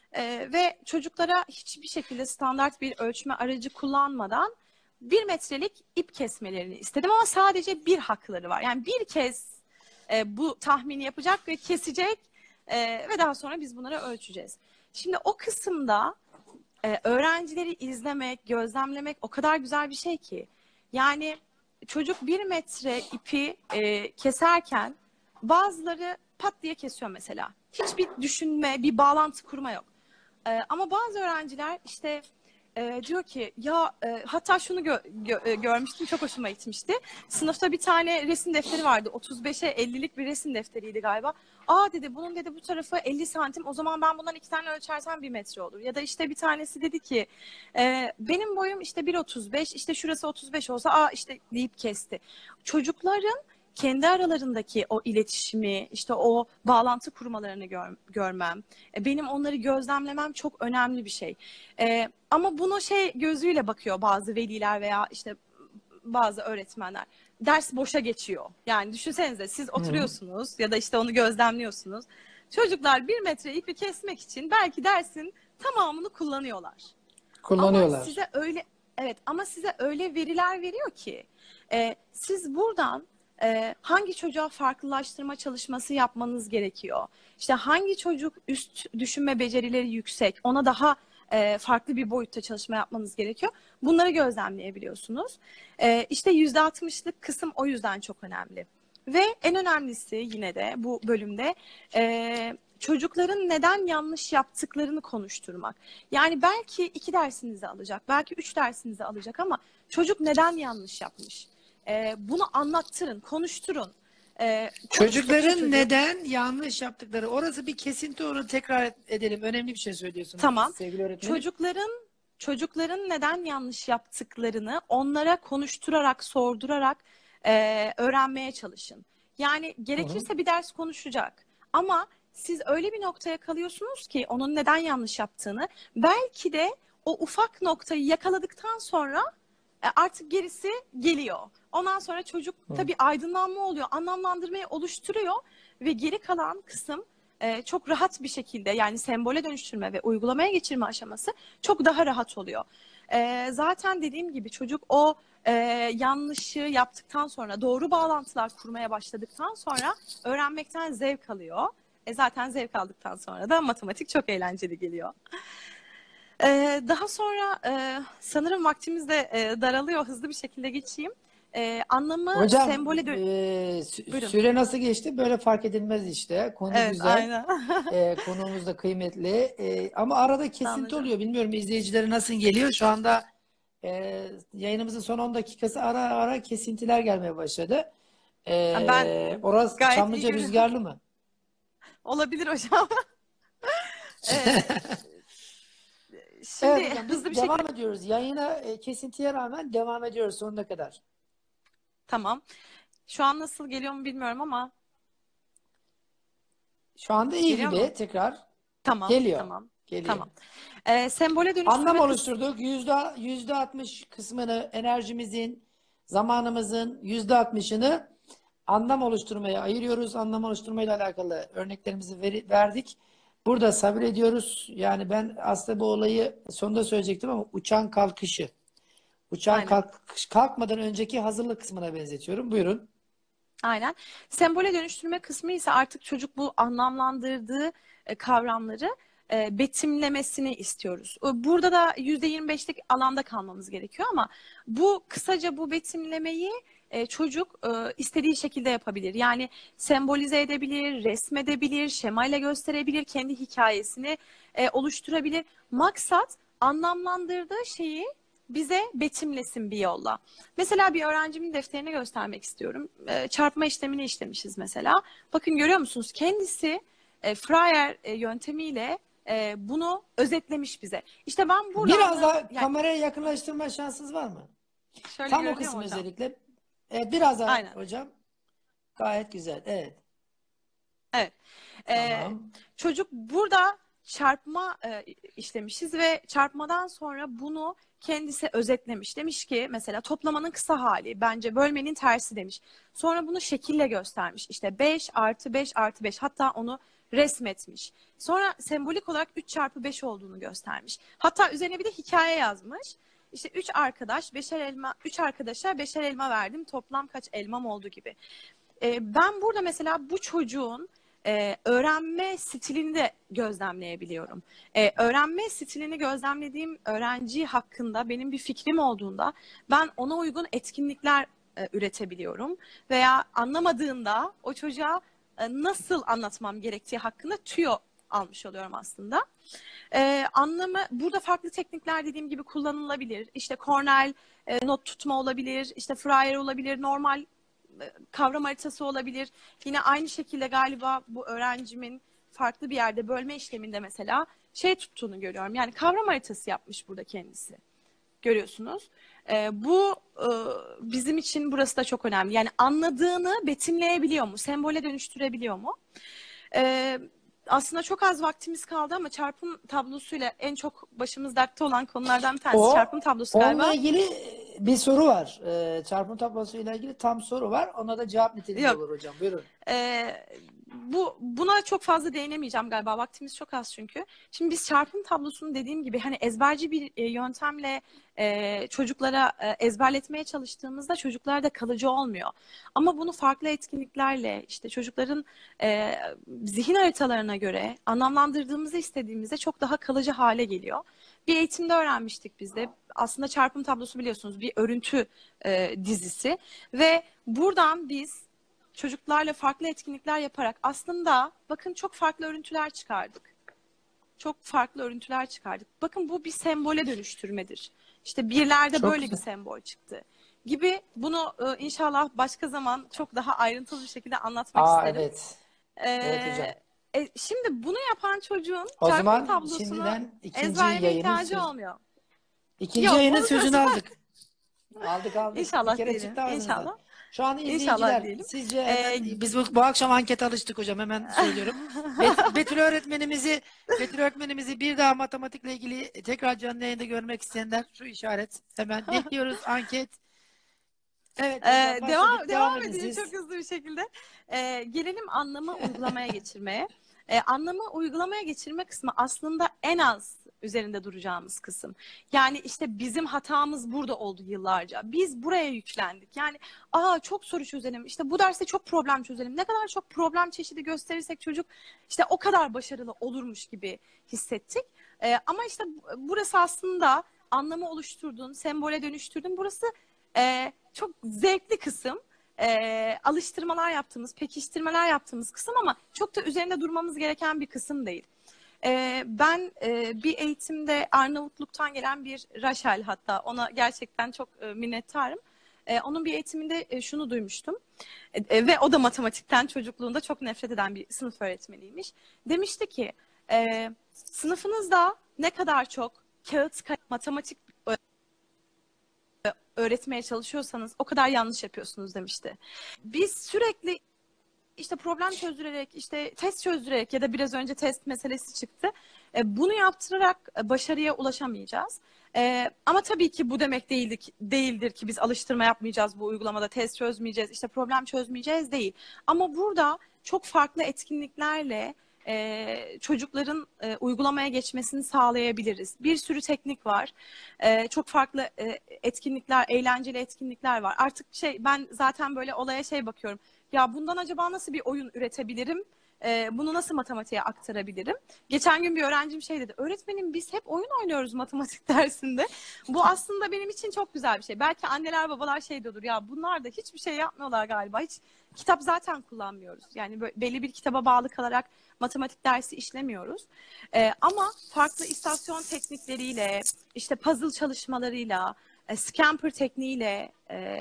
Ve çocuklara hiçbir şekilde standart bir ölçme aracı kullanmadan 1 metrelik ip kesmelerini istedim ama sadece bir hakları var. Yani bir kez bu tahmini yapacak ve kesecek ve daha sonra biz bunları ölçeceğiz. Şimdi o kısımda öğrencileri izlemek, gözlemlemek o kadar güzel bir şey ki. Yani çocuk 1 metre ipi keserken bazıları pat diye kesiyor mesela. Hiçbir düşünme, bir bağlantı kurma yok. Ama bazı öğrenciler işte diyor ki ya hatta şunu görmüştüm, çok hoşuma gitmişti. Sınıfta bir tane resim defteri vardı. 35'e 50'lik bir resim defteriydi galiba. Aa dedi, bunun dedi bu tarafı 50 santim. O zaman ben bundan 2 tane ölçersem 1 metre olur. Ya da işte bir tanesi dedi ki benim boyum işte 1,35, işte şurası 35 olsa işte deyip kesti. Çocukların kendi aralarındaki o iletişimi, işte o bağlantı kurmalarını görmem, benim onları gözlemlemem çok önemli bir şey. Ama bunu şey gözüyle bakıyor bazı veliler veya işte bazı öğretmenler. Ders boşa geçiyor. Yani düşünsenize, siz Hı. oturuyorsunuz ya da işte onu gözlemliyorsunuz. Çocuklar 1 metre ipi kesmek için belki dersin tamamını kullanıyorlar. Ama Kullanıyorlar. size öyle, evet, ama size öyle veriler veriyor ki siz buradan hangi çocuğa farklılaştırma çalışması yapmanız gerekiyor? İşte hangi çocuk üst düşünme becerileri yüksek, ona daha farklı bir boyutta çalışma yapmanız gerekiyor. Bunları gözlemleyebiliyorsunuz. İşte %60'lık kısım o yüzden çok önemli. Ve en önemlisi yine de bu bölümde çocukların neden yanlış yaptıklarını konuşturmak. Yani belki 2 dersinizi alacak, belki 3 dersinizi alacak ama çocuk neden yanlış yapmış? Bunu anlattırın, konuşturun. Konuştukça Çocukların çocuk... neden yanlış yaptıkları, orası bir kesinti, onu tekrar edelim. Önemli bir şey söylüyorsunuz Tamam. sevgili öğretmenim. Çocukların neden yanlış yaptıklarını onlara konuşturarak, sordurarak öğrenmeye çalışın. Yani Hı hı. gerekirse bir ders konuşacak. Ama siz öyle bir noktaya kalıyorsunuz ki onun neden yanlış yaptığını, belki de o ufak noktayı yakaladıktan sonra artık gerisi geliyor. Ondan sonra çocuk Hı. tabii aydınlanma oluyor, anlamlandırmayı oluşturuyor ve geri kalan kısım çok rahat bir şekilde, yani sembole dönüştürme ve uygulamaya geçirme aşaması çok daha rahat oluyor. Zaten dediğim gibi çocuk o yanlışı yaptıktan sonra, doğru bağlantılar kurmaya başladıktan sonra öğrenmekten zevk alıyor. Zaten zevk aldıktan sonra da matematik çok eğlenceli geliyor. Daha sonra sanırım vaktimiz de daralıyor. Hızlı bir şekilde geçeyim. Anlamı Hocam, sembole Buyurun. süre nasıl geçti? Böyle fark edilmez işte. Konu Evet, güzel. aynen. Konuğumuz da kıymetli. Ama arada Sağ olun kesinti hocam. oluyor. Bilmiyorum izleyicilere nasıl geliyor. Şu anda yayınımızın son 10 dakikası, ara ara kesintiler gelmeye başladı. Ben Orası gayet iyi Çamlıca görüyorum. rüzgarlı mı? Olabilir hocam. Ee, Şimdi Evet hocam, hızlı biz bir şekilde, devam ediyoruz. Yayına kesintiye rağmen devam ediyoruz sonuna kadar. tamam. Şu an nasıl geliyor mu bilmiyorum ama Şu anda iyi geliyor mu? gibi, tekrar Tamam, geliyor. tamam, Geliyor. tamam. Sembole Anlam dönüştürme kısmı. oluşturduk. %60 kısmını, enerjimizin, zamanımızın %60'ını anlam oluşturmaya ayırıyoruz. Anlam oluşturmayla alakalı örneklerimizi verdik. Burada sabrediyoruz. Yani ben aslında bu olayı sonunda söyleyecektim ama uçağın kalkışı. Uçağın Aynen. kalkmadan önceki hazırlık kısmına benzetiyorum. Buyurun. Aynen. Sembole dönüştürme kısmı ise artık çocuk bu anlamlandırdığı kavramları betimlemesini istiyoruz. Burada da %25'lik alanda kalmamız gerekiyor ama kısaca bu betimlemeyi çocuk istediği şekilde yapabilir. Yani sembolize edebilir, resmedebilir, şemayla gösterebilir, kendi hikayesini oluşturabilir. Maksat anlamlandırdığı şeyi bize betimlesin bir yolla. Mesela bir öğrencimin defterini göstermek istiyorum. Çarpma işlemini işlemişiz mesela. Bakın görüyor musunuz? Kendisi Fryer yöntemiyle bunu özetlemiş bize. İşte ben buradan Biraz da daha yani kameraya yakınlaştırma şansınız var mı? şöyle Tam o görünüyor mu kısım hocam? özellikle. Biraz daha Aynen. hocam. Gayet güzel. Evet. Evet. Ee, Tamam. Çocuk burada çarpma işlemişiz ve çarpmadan sonra bunu kendisi özetlemiş. Demiş ki mesela toplamanın kısa hali bence bölmenin tersi demiş. Sonra bunu şekille göstermiş. İşte 5 artı 5 artı 5, hatta onu resmetmiş. Sonra sembolik olarak 3 çarpı 5 olduğunu göstermiş. Hatta üzerine bir de hikaye yazmış. İşte 3 arkadaş beşer elma, 3 arkadaşa beşer elma verdim. Toplam kaç elmam oldu gibi. Ben burada mesela bu çocuğun öğrenme stilini de gözlemleyebiliyorum. Öğrenme stilini gözlemlediğim öğrenci hakkında benim bir fikrim olduğunda ben ona uygun etkinlikler üretebiliyorum. Veya anlamadığında o çocuğa nasıl anlatmam gerektiği hakkında tüyo almış oluyorum aslında. Anlamı burada farklı teknikler dediğim gibi kullanılabilir. İşte Cornell not tutma olabilir, işte Fryer olabilir, normal kavram haritası olabilir. Yine aynı şekilde galiba bu öğrencimin farklı bir yerde bölme işleminde mesela şey tuttuğunu görüyorum. Yani kavram haritası yapmış burada kendisi. Görüyorsunuz. Bizim için burası da çok önemli. Yani anladığını betimleyebiliyor mu? Sembole dönüştürebiliyor mu? Ee, Aslında çok az vaktimiz kaldı ama çarpım tablosuyla en çok başımız dertte olan konulardan bir tanesi O çarpım tablosu onunla galiba. ilgili bir soru var. Çarpım tablosu ile ilgili tam soru var. Ona da cevap niteliğinde Yok. olur hocam. Buyurun. Buna çok fazla değinemeyeceğim galiba. Vaktimiz çok az çünkü. Şimdi biz çarpım tablosunu dediğim gibi hani ezberci bir yöntemle çocuklara ezberletmeye çalıştığımızda çocuklarda kalıcı olmuyor. Ama bunu farklı etkinliklerle işte çocukların zihin haritalarına göre anlamlandırdığımızı istediğimizde çok daha kalıcı hale geliyor. Bir eğitimde öğrenmiştik biz de. Aslında çarpım tablosu biliyorsunuz bir örüntü dizisi ve buradan biz çocuklarla farklı etkinlikler yaparak aslında bakın çok farklı örüntüler çıkardık. Çok farklı örüntüler çıkardık. Bakın bu bir sembole dönüştürmedir. İşte birlerde Çok böyle bir güzel. sembol çıktı gibi bunu inşallah başka zaman çok daha ayrıntılı bir şekilde anlatmak isterim. Evet. Evet hocam. Ee, Şimdi bunu yapan çocuğun O çarpım zaman tablosunu şimdiden ezberleme ihtiyacı olmuyor. ikinci Yok, yayının onun sözünü sırası aldık. Aldık. Bir İnşallah kere diyelim. çıktı ağzınızdan. İnşallah. Şu an İnşallah izleyiciler diyelim. sizce Ee, hemen biz bu akşam ankete alıştık hocam, hemen söylüyorum. Betül öğretmenimizi bir daha matematikle ilgili tekrar canlı yayında görmek isteyenler şu işaret, hemen bekliyoruz anket. Evet hocam, başladık, devam devam edin edeyim çok siz. hızlı bir şekilde. Gelelim anlamı uygulamaya geçirmeye. Anlamı uygulamaya geçirme kısmı aslında en az üzerinde duracağımız kısım. Yani işte bizim hatamız burada oldu yıllarca. Biz buraya yüklendik. Yani çok soru çözelim. İşte bu derste çok problem çözelim. Ne kadar çok problem çeşidi gösterirsek çocuk işte o kadar başarılı olurmuş gibi hissettik. Ama işte burası aslında anlamı oluşturdun, sembole dönüştürdün. Burası çok zevkli kısım. Alıştırmalar yaptığımız, pekiştirmeler yaptığımız kısım ama çok da üzerinde durmamız gereken bir kısım değil. Ben bir eğitimde Arnavutluk'tan gelen bir Raşel, hatta ona gerçekten çok minnettarım. Onun bir eğitiminde şunu duymuştum. Ve o da matematikten çocukluğunda çok nefret eden bir sınıf öğretmeniymiş. Demişti ki sınıfınızda ne kadar çok kağıt, matematik öğretmeye çalışıyorsanız o kadar yanlış yapıyorsunuz demişti. Biz sürekli işte problem çözdürerek, işte test çözdürerek ya da biraz önce test meselesi çıktı. Bunu yaptırarak başarıya ulaşamayacağız. Ama tabii ki bu demek değildir ki biz alıştırma yapmayacağız bu uygulamada, test çözmeyeceğiz, işte problem çözmeyeceğiz değil. Ama burada çok farklı etkinliklerle çocukların uygulamaya geçmesini sağlayabiliriz. Bir sürü teknik var. Çok farklı etkinlikler, eğlenceli etkinlikler var. Artık ben zaten böyle olaya bakıyorum. Ya bundan acaba nasıl bir oyun üretebilirim? Bunu nasıl matematiğe aktarabilirim? Geçen gün bir öğrencim dedi. Öğretmenim biz hep oyun oynuyoruz matematik dersinde. Bu aslında benim için çok güzel bir şey. Belki anneler babalar diyordur. Ya bunlar da hiçbir şey yapmıyorlar galiba. Hiç kitap zaten kullanmıyoruz. Yani böyle belli bir kitaba bağlı kalarak matematik dersi işlemiyoruz. Ama farklı istasyon teknikleriyle, işte puzzle çalışmalarıyla, Scamper tekniğiyle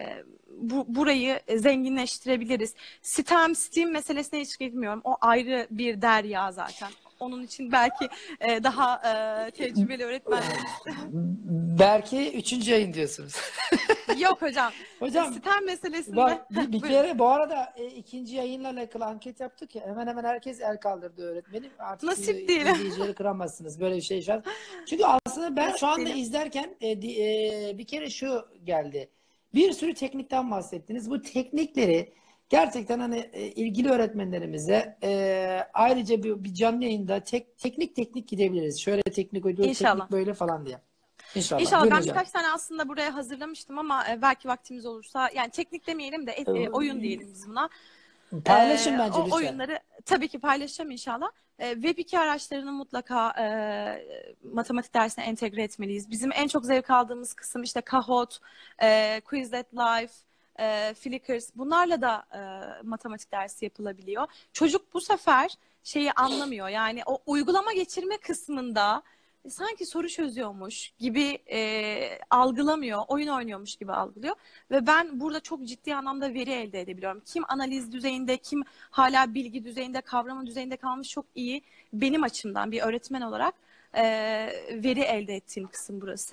burayı zenginleştirebiliriz. Steam meselesine hiç girmiyorum. O ayrı bir derya zaten. Onun için belki daha tecrübeli öğretmenlerimiz. Belki 3. yayın diyorsunuz. Yok hocam. Hocam Steam meselesinde. bak bir kere bu arada 2. yayınla alakalı anket yaptık ya, hemen hemen herkes el kaldırdı öğretmenim. Artık siz Nasip değil. izleyicileri kıramazsınız böyle bir şey şu an. Çünkü aslında ben şu anda izlerken bir kere şu geldi. Bir sürü teknikten bahsettiniz. Bu teknikleri gerçekten hani ilgili öğretmenlerimize ayrıca bir canlı yayında teknik gidebiliriz. Şöyle teknik uydu, teknik böyle falan diye. İnşallah. İnşallah. Buyurun Ben hocam. birkaç tane aslında buraya hazırlamıştım ama belki vaktimiz olursa, yani teknik demeyelim de oyun diyelim biz buna. Paylaşın bence O lütfen. oyunları tabii ki paylaşacağım inşallah. Web2 araçlarını mutlaka matematik dersine entegre etmeliyiz. Bizim en çok zevk aldığımız kısım işte Kahoot, Quizlet Live, Flickr, bunlarla da matematik dersi yapılabiliyor. Çocuk bu sefer anlamıyor. Yani o uygulama geçirme kısmında sanki soru çözüyormuş gibi algılamıyor, oyun oynuyormuş gibi algılıyor. Ve ben burada çok ciddi anlamda veri elde edebiliyorum. Kim analiz düzeyinde, kim hala bilgi düzeyinde, kavrama düzeyinde kalmış, çok iyi. Benim açımdan bir öğretmen olarak veri elde ettiğim kısım burası.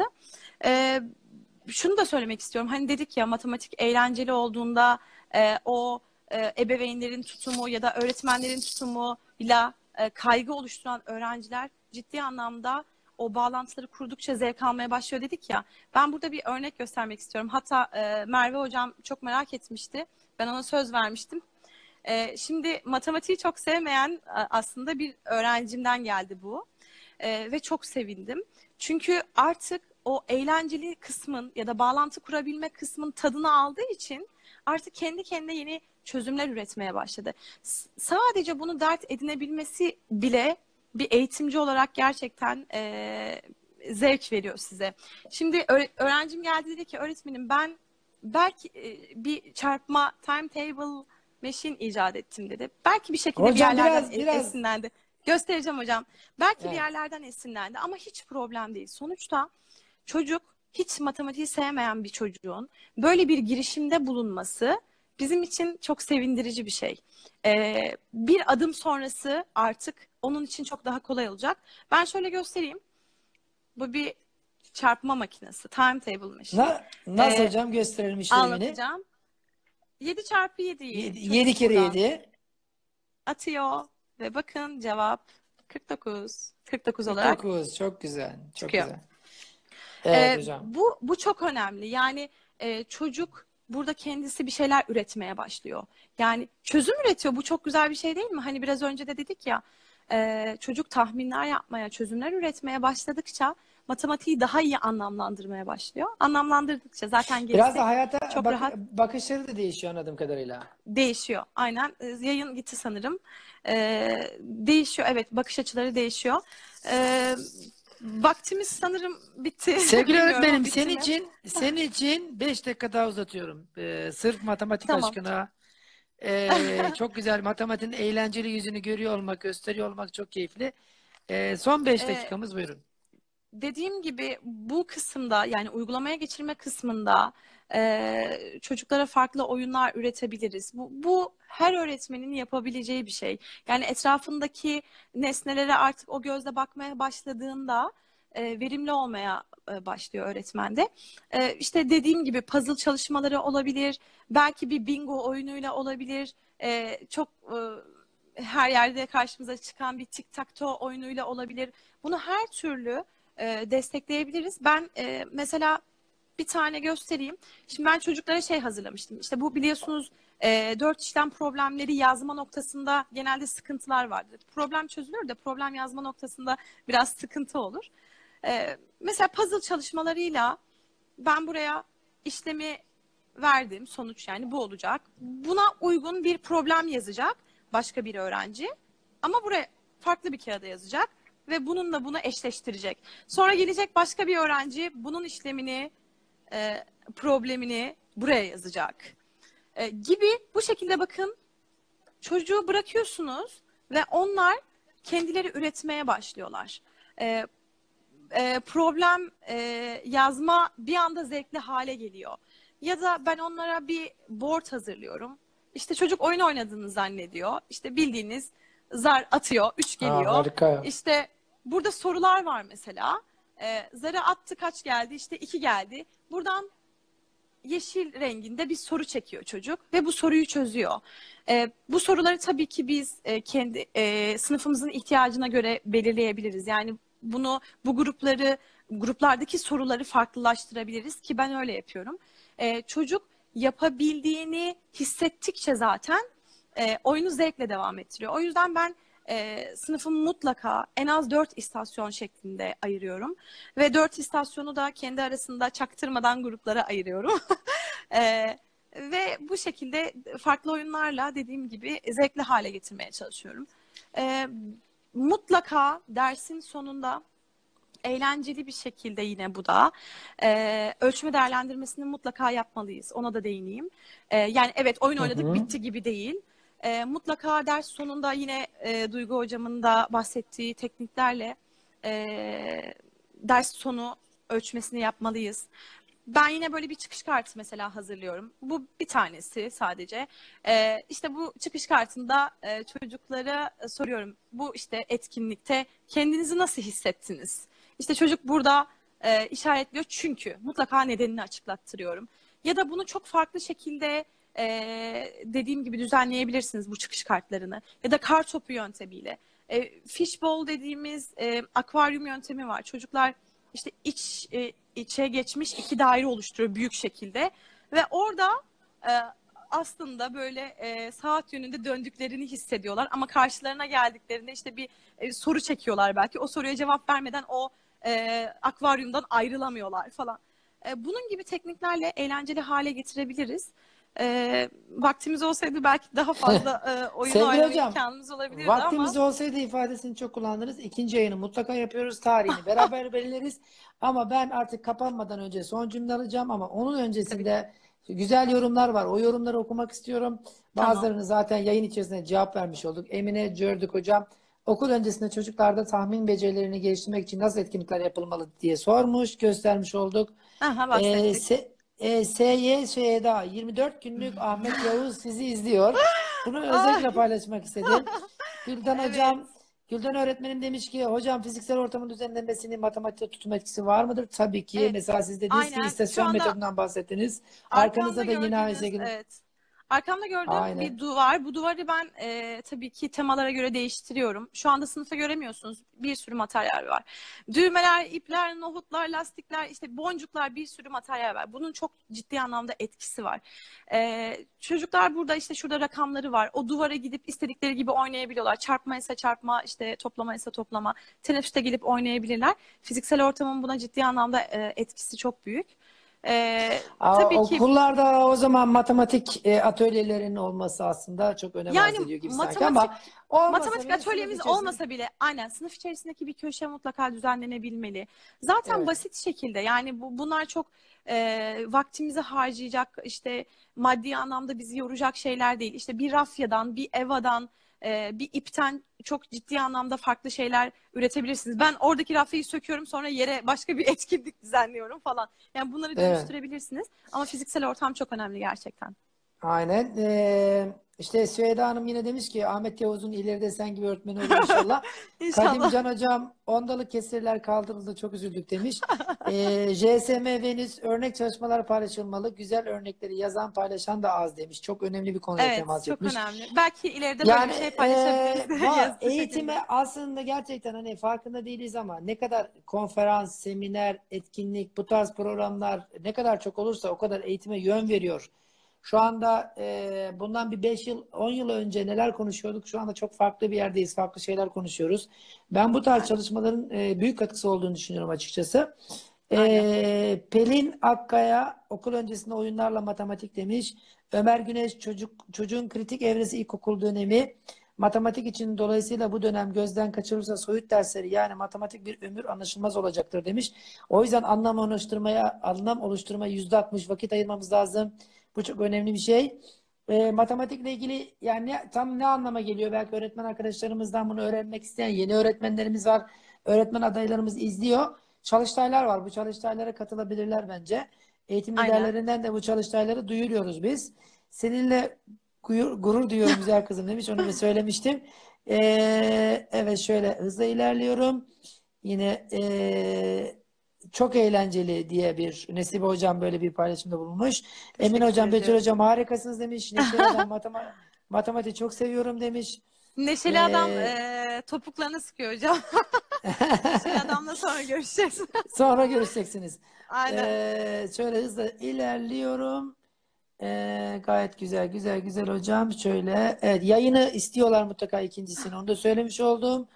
Şunu da söylemek istiyorum. Hani dedik ya, matematik eğlenceli olduğunda o ebeveynlerin tutumu ya da öğretmenlerin tutumuyla kaygı oluşturan öğrenciler ciddi anlamda o bağlantıları kurdukça zevk almaya başlıyor dedik ya. Ben burada bir örnek göstermek istiyorum. Hatta Merve hocam çok merak etmişti. Ben ona söz vermiştim. Şimdi matematiği çok sevmeyen aslında bir öğrencimden geldi bu. Ve çok sevindim. Çünkü artık o eğlenceli kısmın ya da bağlantı kurabilme kısmın tadını aldığı için artık kendi kendine yeni çözümler üretmeye başladı. Sadece bunu dert edinebilmesi bile bir eğitimci olarak gerçekten zevk veriyor size. Şimdi öğrencim geldi, dedi ki öğretmenim ben belki bir çarpma timetable machine icat ettim dedi. Belki bir şekilde Hocam bir yerlerden biraz esinlendi. Göstereceğim hocam. Belki evet. bir yerlerden esinlendi ama hiç problem değil. Sonuçta çocuk, hiç matematiği sevmeyen bir çocuğun böyle bir girişimde bulunması bizim için çok sevindirici bir şey. Bir adım sonrası artık onun için çok daha kolay olacak. Ben şöyle göstereyim. Bu bir çarpma makinesi. Timetable machine. Nasıl hocam, gösterelim işlemini. Anlatacağım. 7 çarpı 7'yi 7 kere 7 atıyor ve bakın cevap 49. 49 olarak 49. Çok güzel. Çok çıkıyor. güzel. Evet hocam. Bu çok önemli. Yani çocuk burada kendisi bir şeyler üretmeye başlıyor. Yani çözüm üretiyor. Bu çok güzel bir şey değil mi? Hani biraz önce de dedik ya, çocuk tahminler yapmaya, çözümler üretmeye başladıkça matematiği daha iyi anlamlandırmaya başlıyor. Anlamlandırdıkça zaten Biraz gerisi da hayata çok rahat bakışları da değişiyor anladığım kadarıyla. değişiyor. Aynen. Yayın gitti sanırım. Değişiyor. Evet, bakış açıları değişiyor. Vaktimiz sanırım bitti. Sevgili Bilmiyorum, öğretmenim, bitti mi? senin için 5 dakika daha uzatıyorum. Sırf matematik Tamam. aşkına. Çok güzel, matematiğin eğlenceli yüzünü görüyor olmak, gösteriyor olmak çok keyifli. Son 5 dakikamız, buyurun. Dediğim gibi bu kısımda, yani uygulamaya geçirme kısmında çocuklara farklı oyunlar üretebiliriz. Bu her öğretmenin yapabileceği bir şey. Yani etrafındaki nesnelere artık o gözle bakmaya başladığında verimli olmaya başlıyor öğretmende. İşte dediğim gibi puzzle çalışmaları olabilir, belki bir bingo oyunuyla olabilir, çok her yerde karşımıza çıkan bir tic-tac-toe oyunuyla olabilir. Bunu her türlü destekleyebiliriz. Ben mesela bir tane göstereyim. Şimdi ben çocuklara şey hazırlamıştım. İşte bu biliyorsunuz dört işlem problemleri yazma noktasında genelde sıkıntılar vardır. Problem çözülür de problem yazma noktasında biraz sıkıntı olur. Mesela puzzle çalışmalarıyla ben buraya işlemi verdim. Sonuç yani bu olacak. Buna uygun bir problem yazacak başka bir öğrenci. Ama buraya farklı bir kağıda yazacak ve bununla bunu eşleştirecek. Sonra gelecek başka bir öğrenci bunun işlemini, problemini buraya yazacak. Gibi bu şekilde bakın çocuğu bırakıyorsunuz ve onlar kendileri üretmeye başlıyorlar. Problem yazma bir anda zevkli hale geliyor. Ya da ben onlara bir board hazırlıyorum. İşte çocuk oyun oynadığını zannediyor. İşte bildiğiniz zar atıyor, 3 Aa, geliyor. harika. İşte burada sorular var mesela. Zarı attı, kaç geldi? İşte 2 geldi. Buradan yeşil renginde bir soru çekiyor çocuk ve bu soruyu çözüyor. Bu soruları tabii ki biz kendi sınıfımızın ihtiyacına göre belirleyebiliriz. Yani bu gruplardaki soruları farklılaştırabiliriz ki ben öyle yapıyorum. Çocuk yapabildiğini hissettikçe zaten oyunu zevkle devam ettiriyor. O yüzden ben sınıfımı mutlaka en az 4 istasyon şeklinde ayırıyorum. Ve 4 istasyonu da kendi arasında çaktırmadan gruplara ayırıyorum. Ve bu şekilde farklı oyunlarla dediğim gibi zevkli hale getirmeye çalışıyorum. Mutlaka dersin sonunda eğlenceli bir şekilde yine bu da ölçme değerlendirmesini mutlaka yapmalıyız. Ona da değineyim. Yani evet oyun Hı oynadık hı. bitti gibi değil. Mutlaka ders sonunda yine Duygu hocamın da bahsettiği tekniklerle ders sonu ölçmesini yapmalıyız. Ben yine böyle bir çıkış kartı mesela hazırlıyorum. Bu bir tanesi sadece. İşte bu çıkış kartında çocuklara soruyorum. Bu işte etkinlikte kendinizi nasıl hissettiniz? İşte çocuk burada işaretliyor çünkü mutlaka nedenini açıklattırıyorum. Ya da bunu çok farklı şekilde dediğim gibi düzenleyebilirsiniz bu çıkış kartlarını. Ya da kar topu yöntemiyle. Fishbowl dediğimiz akvaryum yöntemi var. Çocuklar işte içe geçmiş 2 daire oluşturuyor büyük şekilde ve orada e, aslında böyle saat yönünde döndüklerini hissediyorlar ama karşılarına geldiklerinde işte bir soru çekiyorlar belki o soruya cevap vermeden o akvaryumdan ayrılamıyorlar falan. Bunun gibi tekniklerle eğlenceli hale getirebiliriz. Vaktimiz olsaydı belki daha fazla oyun Sevgili oynama hocam, imkanımız olabilirdi ama vaktimiz olsaydı ifadesini çok kullandınız. İkinci yayını mutlaka yapıyoruz. Tarihini beraber belirleriz. Ama ben artık kapanmadan önce son cümle alacağım ama onun tabii ki. öncesinde güzel yorumlar var. O yorumları okumak istiyorum. Tamam. Bazılarını zaten yayın içerisinde cevap vermiş olduk. Emine Cördük hocam, okul öncesinde çocuklarda tahmin becerilerini geliştirmek için nasıl etkinlikler yapılmalı diye sormuş, göstermiş olduk. Aha, Ee, bahsettik. se, SY Şeyda 24 günlük Ahmet Yavuz sizi izliyor. Bunu özellikle Ay, paylaşmak istedim. Gülden evet. hocam, Gülden öğretmenim demiş ki hocam fiziksel ortamın düzenlenmesinin matematikte tutum etkisi var mıdır? Tabii ki. Evet. Mesela siz dediniz ki Aynen. Şu istasyon anda metodundan bahsettiniz. arkamda Arkanızda da yine aynı gördüğünüz, şekilde. evet. Arkamda gördüğüm bir Aynen. duvar. Bu duvarı ben tabii ki temalara göre değiştiriyorum. Şu anda sınıfta göremiyorsunuz. Bir sürü materyal var. Düğmeler, ipler, nohutlar, lastikler, işte boncuklar, bir sürü materyal var. Bunun çok ciddi anlamda etkisi var. Çocuklar burada işte şurada rakamları var. O duvara gidip istedikleri gibi oynayabiliyorlar. Çarpma ise çarpma, işte toplama ise toplama. Teneffüste gelip oynayabilirler. Fiziksel ortamın buna ciddi anlamda etkisi çok büyük. Tabii ki Okullarda o zaman matematik atölyelerinin olması aslında çok önem arz yani ediyor gibi sanki matematik ama olmasa matematik bile sınıf atölyemiz içerisinde. olmasa bile aynen sınıf içerisindeki bir köşe mutlaka düzenlenebilmeli. Zaten Evet. basit şekilde yani bunlar çok vaktimizi harcayacak işte maddi anlamda bizi yoracak şeyler değil. İşte bir rafyadan, bir evadan, bir ipten çok ciddi anlamda farklı şeyler üretebilirsiniz. Ben oradaki rafyayı söküyorum sonra yere başka bir etkinlik düzenliyorum falan. Yani bunları Evet. dönüştürebilirsiniz. Ama fiziksel ortam çok önemli gerçekten. Aynen. İşte Süheyda Hanım yine demiş ki Ahmet Yavuz'un ileride sen gibi öğretmeni olur inşallah. İnşallah. Kadimcan hocam ondalık kesirler kaldırıldı çok üzüldük demiş. JSM Venüs örnek çalışmalar paylaşılmalı. Güzel örnekleri yazan paylaşan da az demiş. Çok önemli bir konuya Evet, temas çok etmiş. önemli. Belki ileride böyle Yani bir şey paylaşabiliriz bu yazılı eğitime şekilde. aslında gerçekten hani farkında değiliz ama ne kadar konferans, seminer, etkinlik, bu tarz programlar ne kadar çok olursa o kadar eğitime yön veriyor. Şu anda bundan bir 5 yıl, 10 yıl önce neler konuşuyorduk? Şu anda çok farklı bir yerdeyiz, farklı şeyler konuşuyoruz. Ben bu tarz Aynen. çalışmaların büyük katkısı olduğunu düşünüyorum açıkçası. Aynen. Pelin Akkaya okul öncesinde oyunlarla matematik demiş. Ömer Güneş çocuğun kritik evresi ilkokul dönemi. Matematik için dolayısıyla bu dönem gözden kaçırılırsa soyut dersleri yani matematik bir ömür anlaşılmaz olacaktır demiş. O yüzden anlam oluşturmaya %60 vakit ayırmamız lazım. Bu çok önemli bir şey. Matematikle ilgili yani tam ne anlama geliyor? Belki öğretmen arkadaşlarımızdan bunu öğrenmek isteyen yeni öğretmenlerimiz var. Öğretmen adaylarımız izliyor. Çalıştaylar var. Bu çalıştaylara katılabilirler bence. Eğitim Aynen. liderlerinden de bu çalıştayları duyuruyoruz biz. Seninle gurur duyuyorum güzel kızım demiş. Onu da söylemiştim. Evet şöyle hızla ilerliyorum. Yine çok eğlenceli diye bir Nesibe Hocam böyle bir paylaşımda bulunmuş. Emin Teşekkür Hocam, Betül ediyorum. Hocam harikasınız demiş. Neşeli adam matematik çok seviyorum demiş. Neşeli adam Ee, topuklarını sıkıyor hocam. Neşeli adamla sonra görüşeceğiz. Sonra görüşeceksiniz. Aynen. Şöyle hızla ilerliyorum. Gayet güzel, güzel, güzel hocam. Şöyle, evet yayını istiyorlar mutlaka ikincisini. Onu da söylemiş oldum.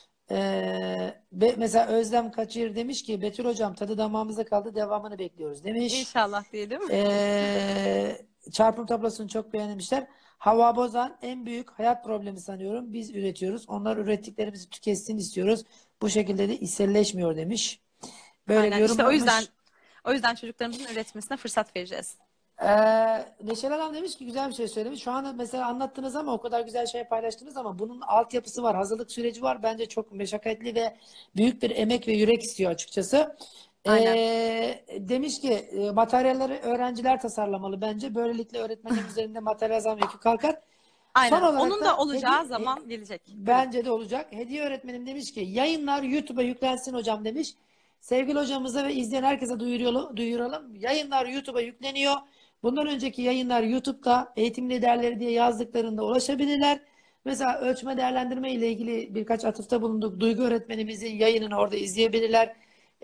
Mesela Özlem Kaçır demiş ki Betül hocam tadı damağımızda kaldı devamını bekliyoruz demiş. İnşallah diyelim. Çarpım tablosunu çok beğenmişler. Hava Bozan en büyük hayat problemi sanıyorum. Biz üretiyoruz. Onlar ürettiklerimizi tüketsin istiyoruz. Bu şekilde de içselleşmiyor demiş. Böyle bir Aynen. yorum İşte yapmış. o yüzden çocuklarımızın üretmesine fırsat vereceğiz. Neşeli Hanım demiş ki güzel bir şey söylemiş. Şu anda mesela anlattınız ama o kadar güzel şey paylaştınız ama bunun altyapısı var, hazırlık süreci var. Bence çok meşakkatli ve büyük bir emek ve yürek istiyor açıkçası. Aynen. Demiş ki materyalleri öğrenciler tasarlamalı bence. Böylelikle öğretmenlerin üzerinde materyal zam yükü kalkar. Son Aynen. olarak Onun da da olacağı zaman gelecek. Buyurun. bence de olacak. Hediye öğretmenim demiş ki yayınlar YouTube'a yüklensin hocam demiş. Sevgili hocamıza ve izleyen herkese duyuralım. Yayınlar YouTube'a yükleniyor. Bundan önceki yayınlar YouTube'da eğitim liderleri diye yazdıklarında ulaşabilirler. Mesela ölçme değerlendirme ile ilgili birkaç atıfta bulunduk. Duygu öğretmenimizin yayınını orada izleyebilirler.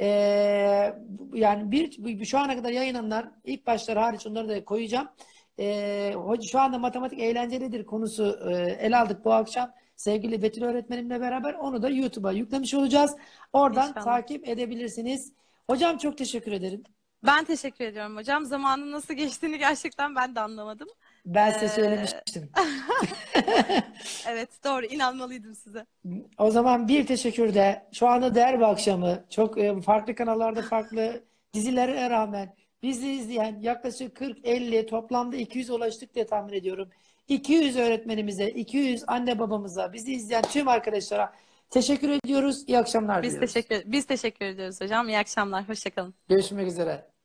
Yani şu ana kadar yayınlananlar ilk başları hariç onları da koyacağım. Şu anda matematik eğlencelidir konusu ele aldık bu akşam. Sevgili Betül öğretmenimle beraber onu da YouTube'a yüklemiş olacağız. Oradan İnşallah. takip edebilirsiniz. Hocam çok teşekkür ederim. Ben teşekkür ediyorum hocam. Zamanın nasıl geçtiğini gerçekten ben de anlamadım. Ben size Ee, söylemiştim. evet doğru inanmalıydım size. O zaman bir teşekkür de şu anda Derbi akşamı çok farklı kanallarda farklı dizilere rağmen bizi izleyen yaklaşık 40-50 toplamda 200 ulaştık diye tahmin ediyorum. 200 öğretmenimize, 200 anne babamıza, bizi izleyen tüm arkadaşlara teşekkür ediyoruz. İyi akşamlar diliyoruz. Biz teşekkür ediyoruz hocam. İyi akşamlar. Hoşça kalın. Görüşmek üzere.